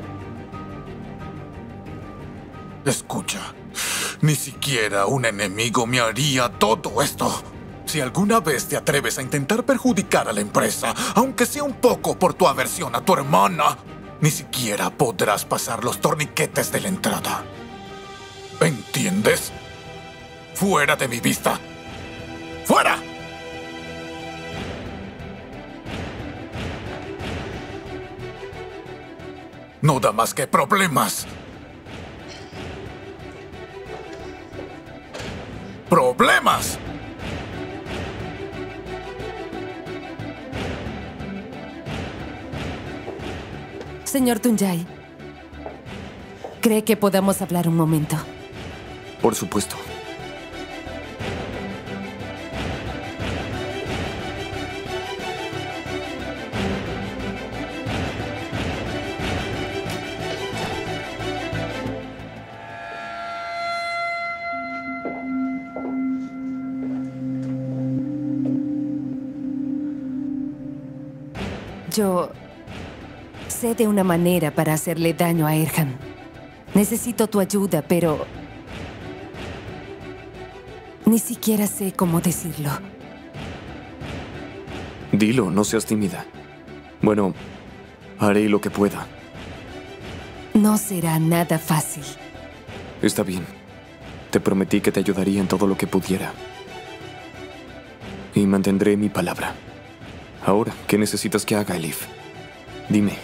Escucha, ni siquiera un enemigo me haría todo esto. Si alguna vez te atreves a intentar perjudicar a la empresa, aunque sea un poco por tu aversión a tu hermana, ni siquiera podrás pasar los torniquetes de la entrada. ¿Entiendes? ¡Fuera de mi vista! ¡Fuera! No da más que problemas. problemas. Señor Tunyai, ¿cree que podamos hablar un momento? Por supuesto. Yo sé de una manera para hacerle daño a Erhan. Necesito tu ayuda, pero ni siquiera sé cómo decirlo. Dilo, no seas tímida. Bueno, haré lo que pueda. No será nada fácil. Está bien. Te prometí que te ayudaría en todo lo que pudiera. Y mantendré mi palabra. Ahora, ¿qué necesitas que haga, Elif? Dime.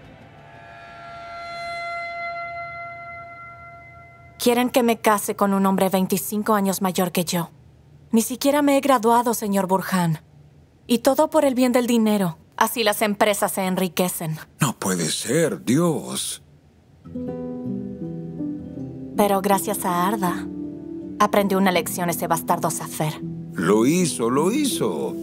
Quieren que me case con un hombre 25 años mayor que yo. Ni siquiera me he graduado, señor Burhan. Y todo por el bien del dinero. Así las empresas se enriquecen. No puede ser, Dios. Pero gracias a Arda, aprendí una lección ese bastardo Zafer. Lo hizo, lo hizo.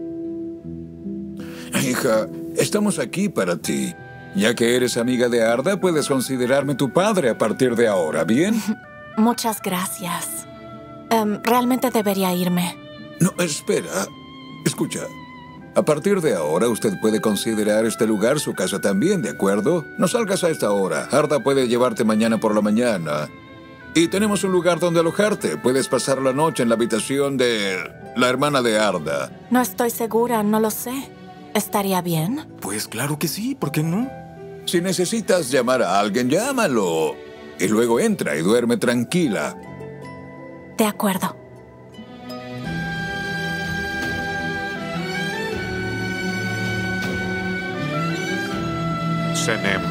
Hija, estamos aquí para ti. Ya que eres amiga de Arda, puedes considerarme tu padre a partir de ahora, ¿bien? Muchas gracias. Realmente debería irme. No, espera. Escucha. A partir de ahora, usted puede considerar este lugar su casa también, ¿de acuerdo? No salgas a esta hora. Arda puede llevarte mañana por la mañana. Y tenemos un lugar donde alojarte. Puedes pasar la noche en la habitación de la hermana de Arda. No estoy segura, no lo sé. ¿Estaría bien? Pues claro que sí, ¿por qué no? Si necesitas llamar a alguien, llámalo. Y luego entra y duerme tranquila. De acuerdo. Senem.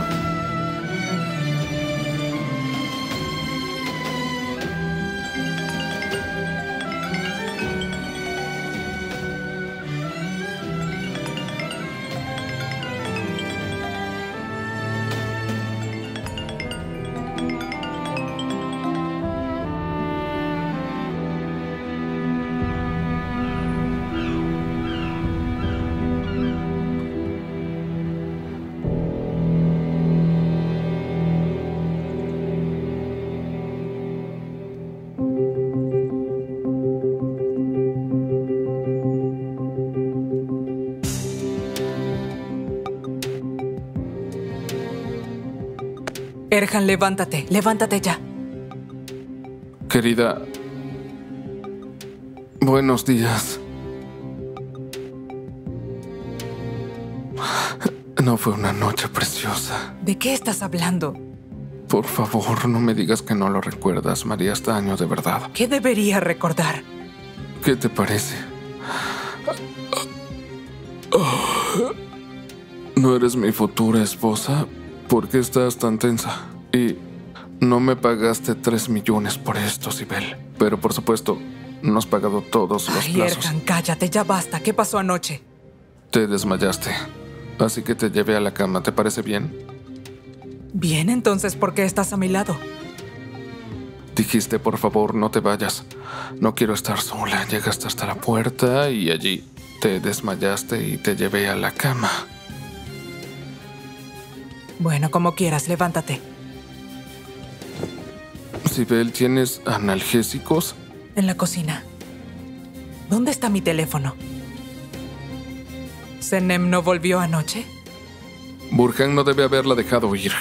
Erhan, levántate. Levántate ya. Querida, buenos días. No fue una noche preciosa. ¿De qué estás hablando? Por favor, no me digas que no lo recuerdas. Me harías daño de verdad. ¿Qué debería recordar? ¿Qué te parece? ¿No eres mi futura esposa? ¿Por qué estás tan tensa? Y no me pagaste 3 millones por esto, Sibel. Pero por supuesto, no has pagado todos los plazos. Erhan, cállate, ya basta. ¿Qué pasó anoche? Te desmayaste. Así que te llevé a la cama. ¿Te parece bien? Bien, entonces, ¿por qué estás a mi lado? Dijiste, por favor, no te vayas. No quiero estar sola. Llegaste hasta la puerta y allí te desmayaste y te llevé a la cama. Bueno, como quieras, levántate. Sibel, ¿tienes analgésicos? En la cocina. ¿Dónde está mi teléfono? ¿Senem no volvió anoche? Burhan no debe haberla dejado ir.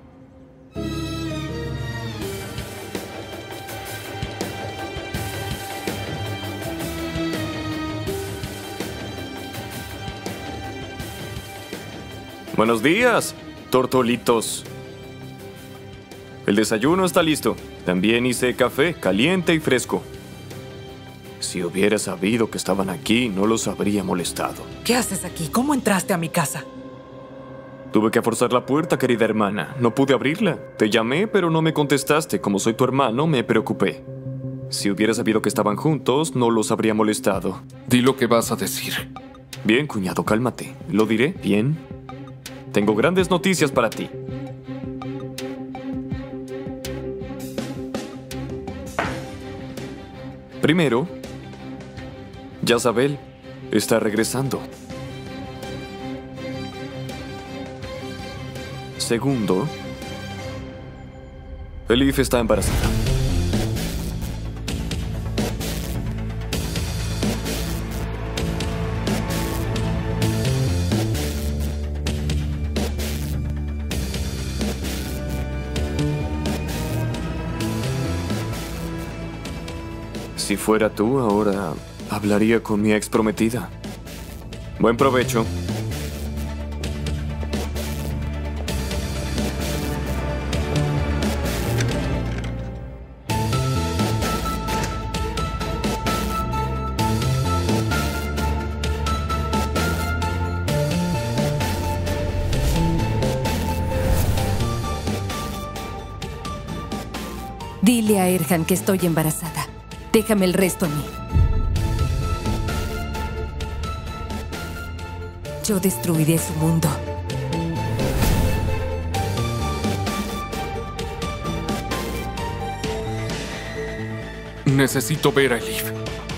Buenos días, tortolitos. El desayuno está listo. También hice café caliente y fresco. Si hubiera sabido que estaban aquí, no los habría molestado. ¿Qué haces aquí? ¿Cómo entraste a mi casa? Tuve que forzar la puerta, querida hermana. No pude abrirla. Te llamé, pero no me contestaste. Como soy tu hermano, me preocupé. Si hubiera sabido que estaban juntos, no los habría molestado. Di lo que vas a decir. Bien, cuñado, cálmate. Lo diré, bien. Tengo grandes noticias para ti. Primero, Jezabel está regresando. Segundo, Elif está embarazada. Si fuera tú, ahora hablaría con mi ex prometida. Buen provecho. Dile a Erhan que estoy embarazada. Déjame el resto a mí. Yo destruiré su mundo. Necesito ver a Elif.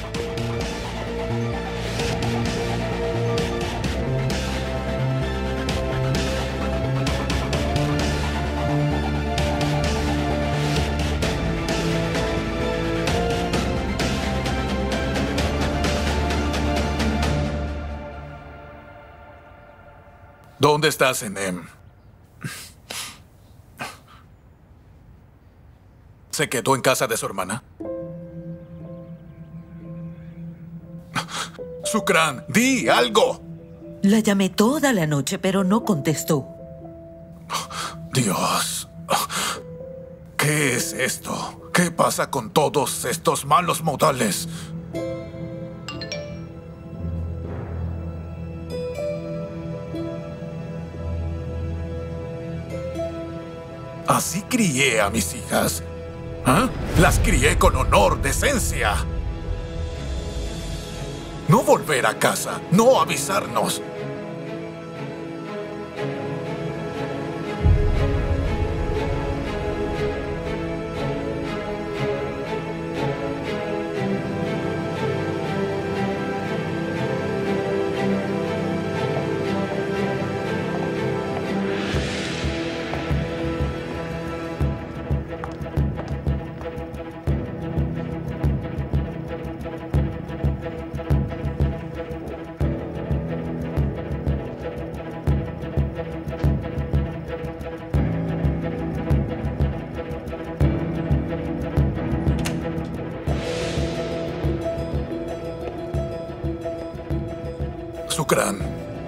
¿Dónde está Senem? ¿Se quedó en casa de su hermana? Sukran, di algo. La llamé toda la noche, pero no contestó. Dios. ¿Qué es esto? ¿Qué pasa con todos estos malos modales? Así crié a mis hijas. ¿Ah? Las crié con honor, decencia. No volver a casa, no avisarnos. Sukran.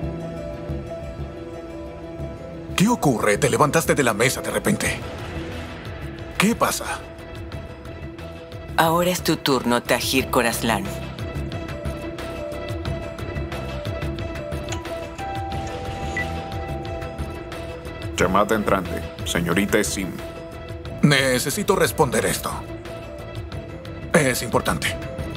¿Qué ocurre? Te levantaste de la mesa de repente. ¿Qué pasa? Ahora es tu turno, Tahir Khoraslan. Llamada entrante. Señorita Sim. Necesito responder esto. Es importante.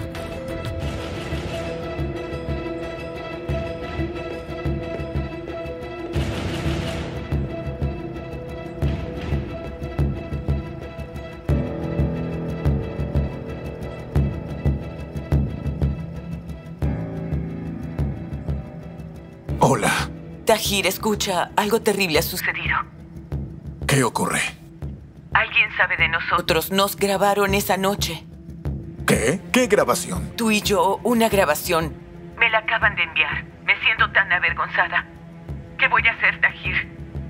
Hola. Tahir, escucha, algo terrible ha sucedido. ¿Qué ocurre? Alguien sabe de nosotros. Nos grabaron esa noche. ¿Qué? ¿Qué grabación? Tú y yo, una grabación. Me la acaban de enviar. Me siento tan avergonzada. ¿Qué voy a hacer, Tahir?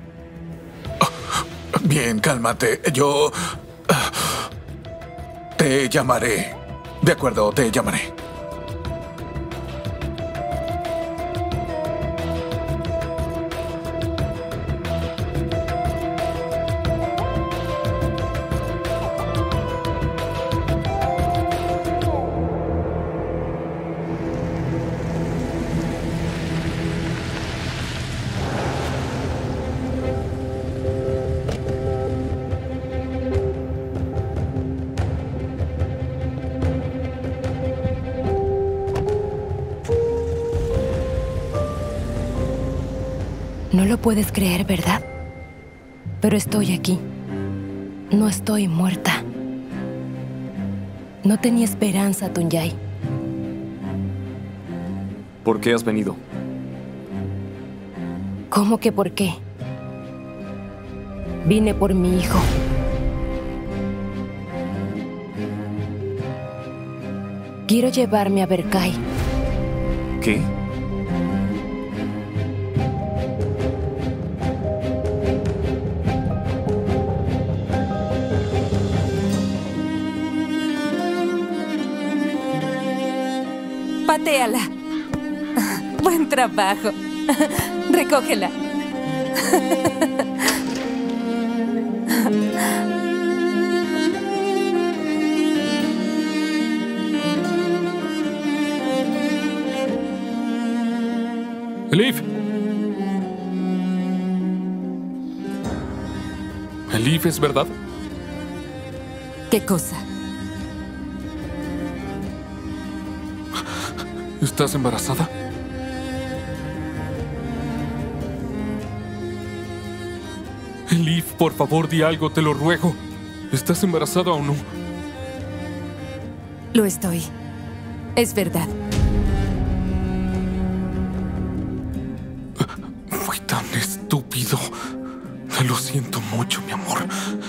Bien, cálmate. Yo... te llamaré. De acuerdo, te llamaré. No lo puedes creer, ¿verdad? Pero estoy aquí. No estoy muerta. No tenía esperanza, Tunyai. ¿Por qué has venido? ¿Cómo que por qué? Vine por mi hijo. Quiero llevarme a Berkay. ¿Qué? Patéala. Buen trabajo. Recógela. Elif. Elif, ¿es verdad? ¿Qué cosa? ¿Estás embarazada? Elif, por favor, di algo, te lo ruego. ¿Estás embarazada o no? Lo estoy. Es verdad. Fui tan estúpido. Te lo siento mucho, mi amor.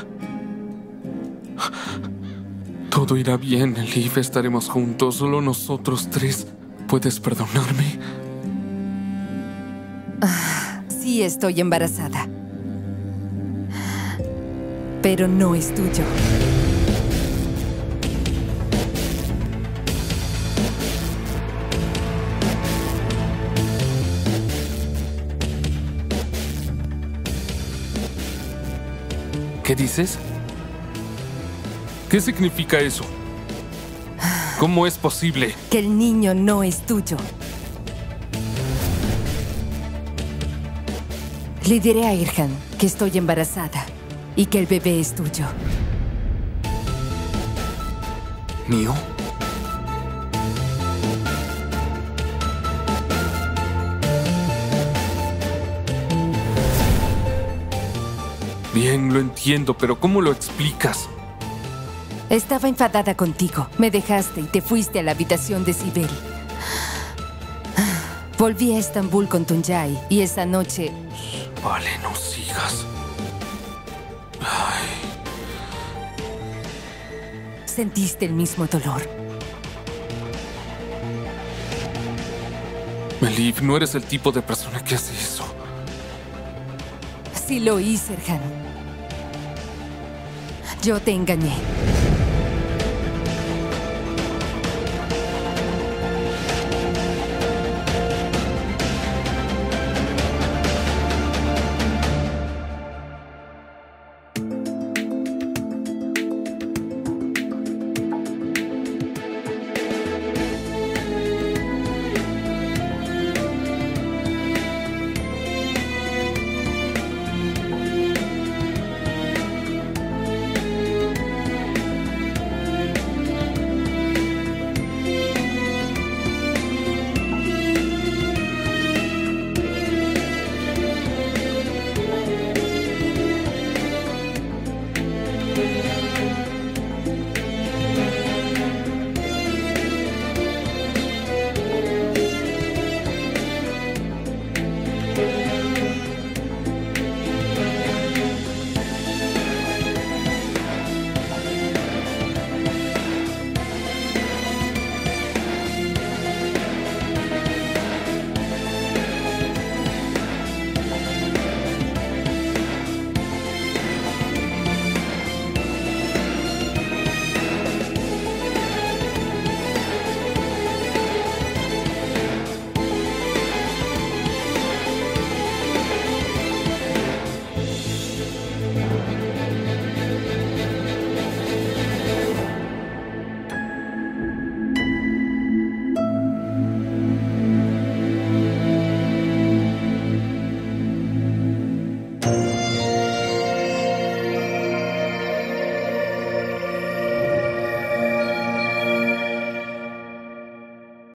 Todo irá bien, Elif. Estaremos juntos, solo nosotros tres. ¿Puedes perdonarme? Sí, estoy embarazada. Pero no es tuyo. ¿Qué dices? ¿Qué significa eso? ¿Cómo es posible? Que el niño no es tuyo. Le diré a Irhan que estoy embarazada y que el bebé es tuyo. ¿Mío? Bien, lo entiendo, pero ¿cómo lo explicas? Estaba enfadada contigo. Me dejaste y te fuiste a la habitación de Sibel. Volví a Estambul con Tunyai y esa noche... Vale, no sigas. Ay. Sentiste el mismo dolor. Elif, no eres el tipo de persona que hace eso. Sí lo hice, Irhan. Yo te engañé.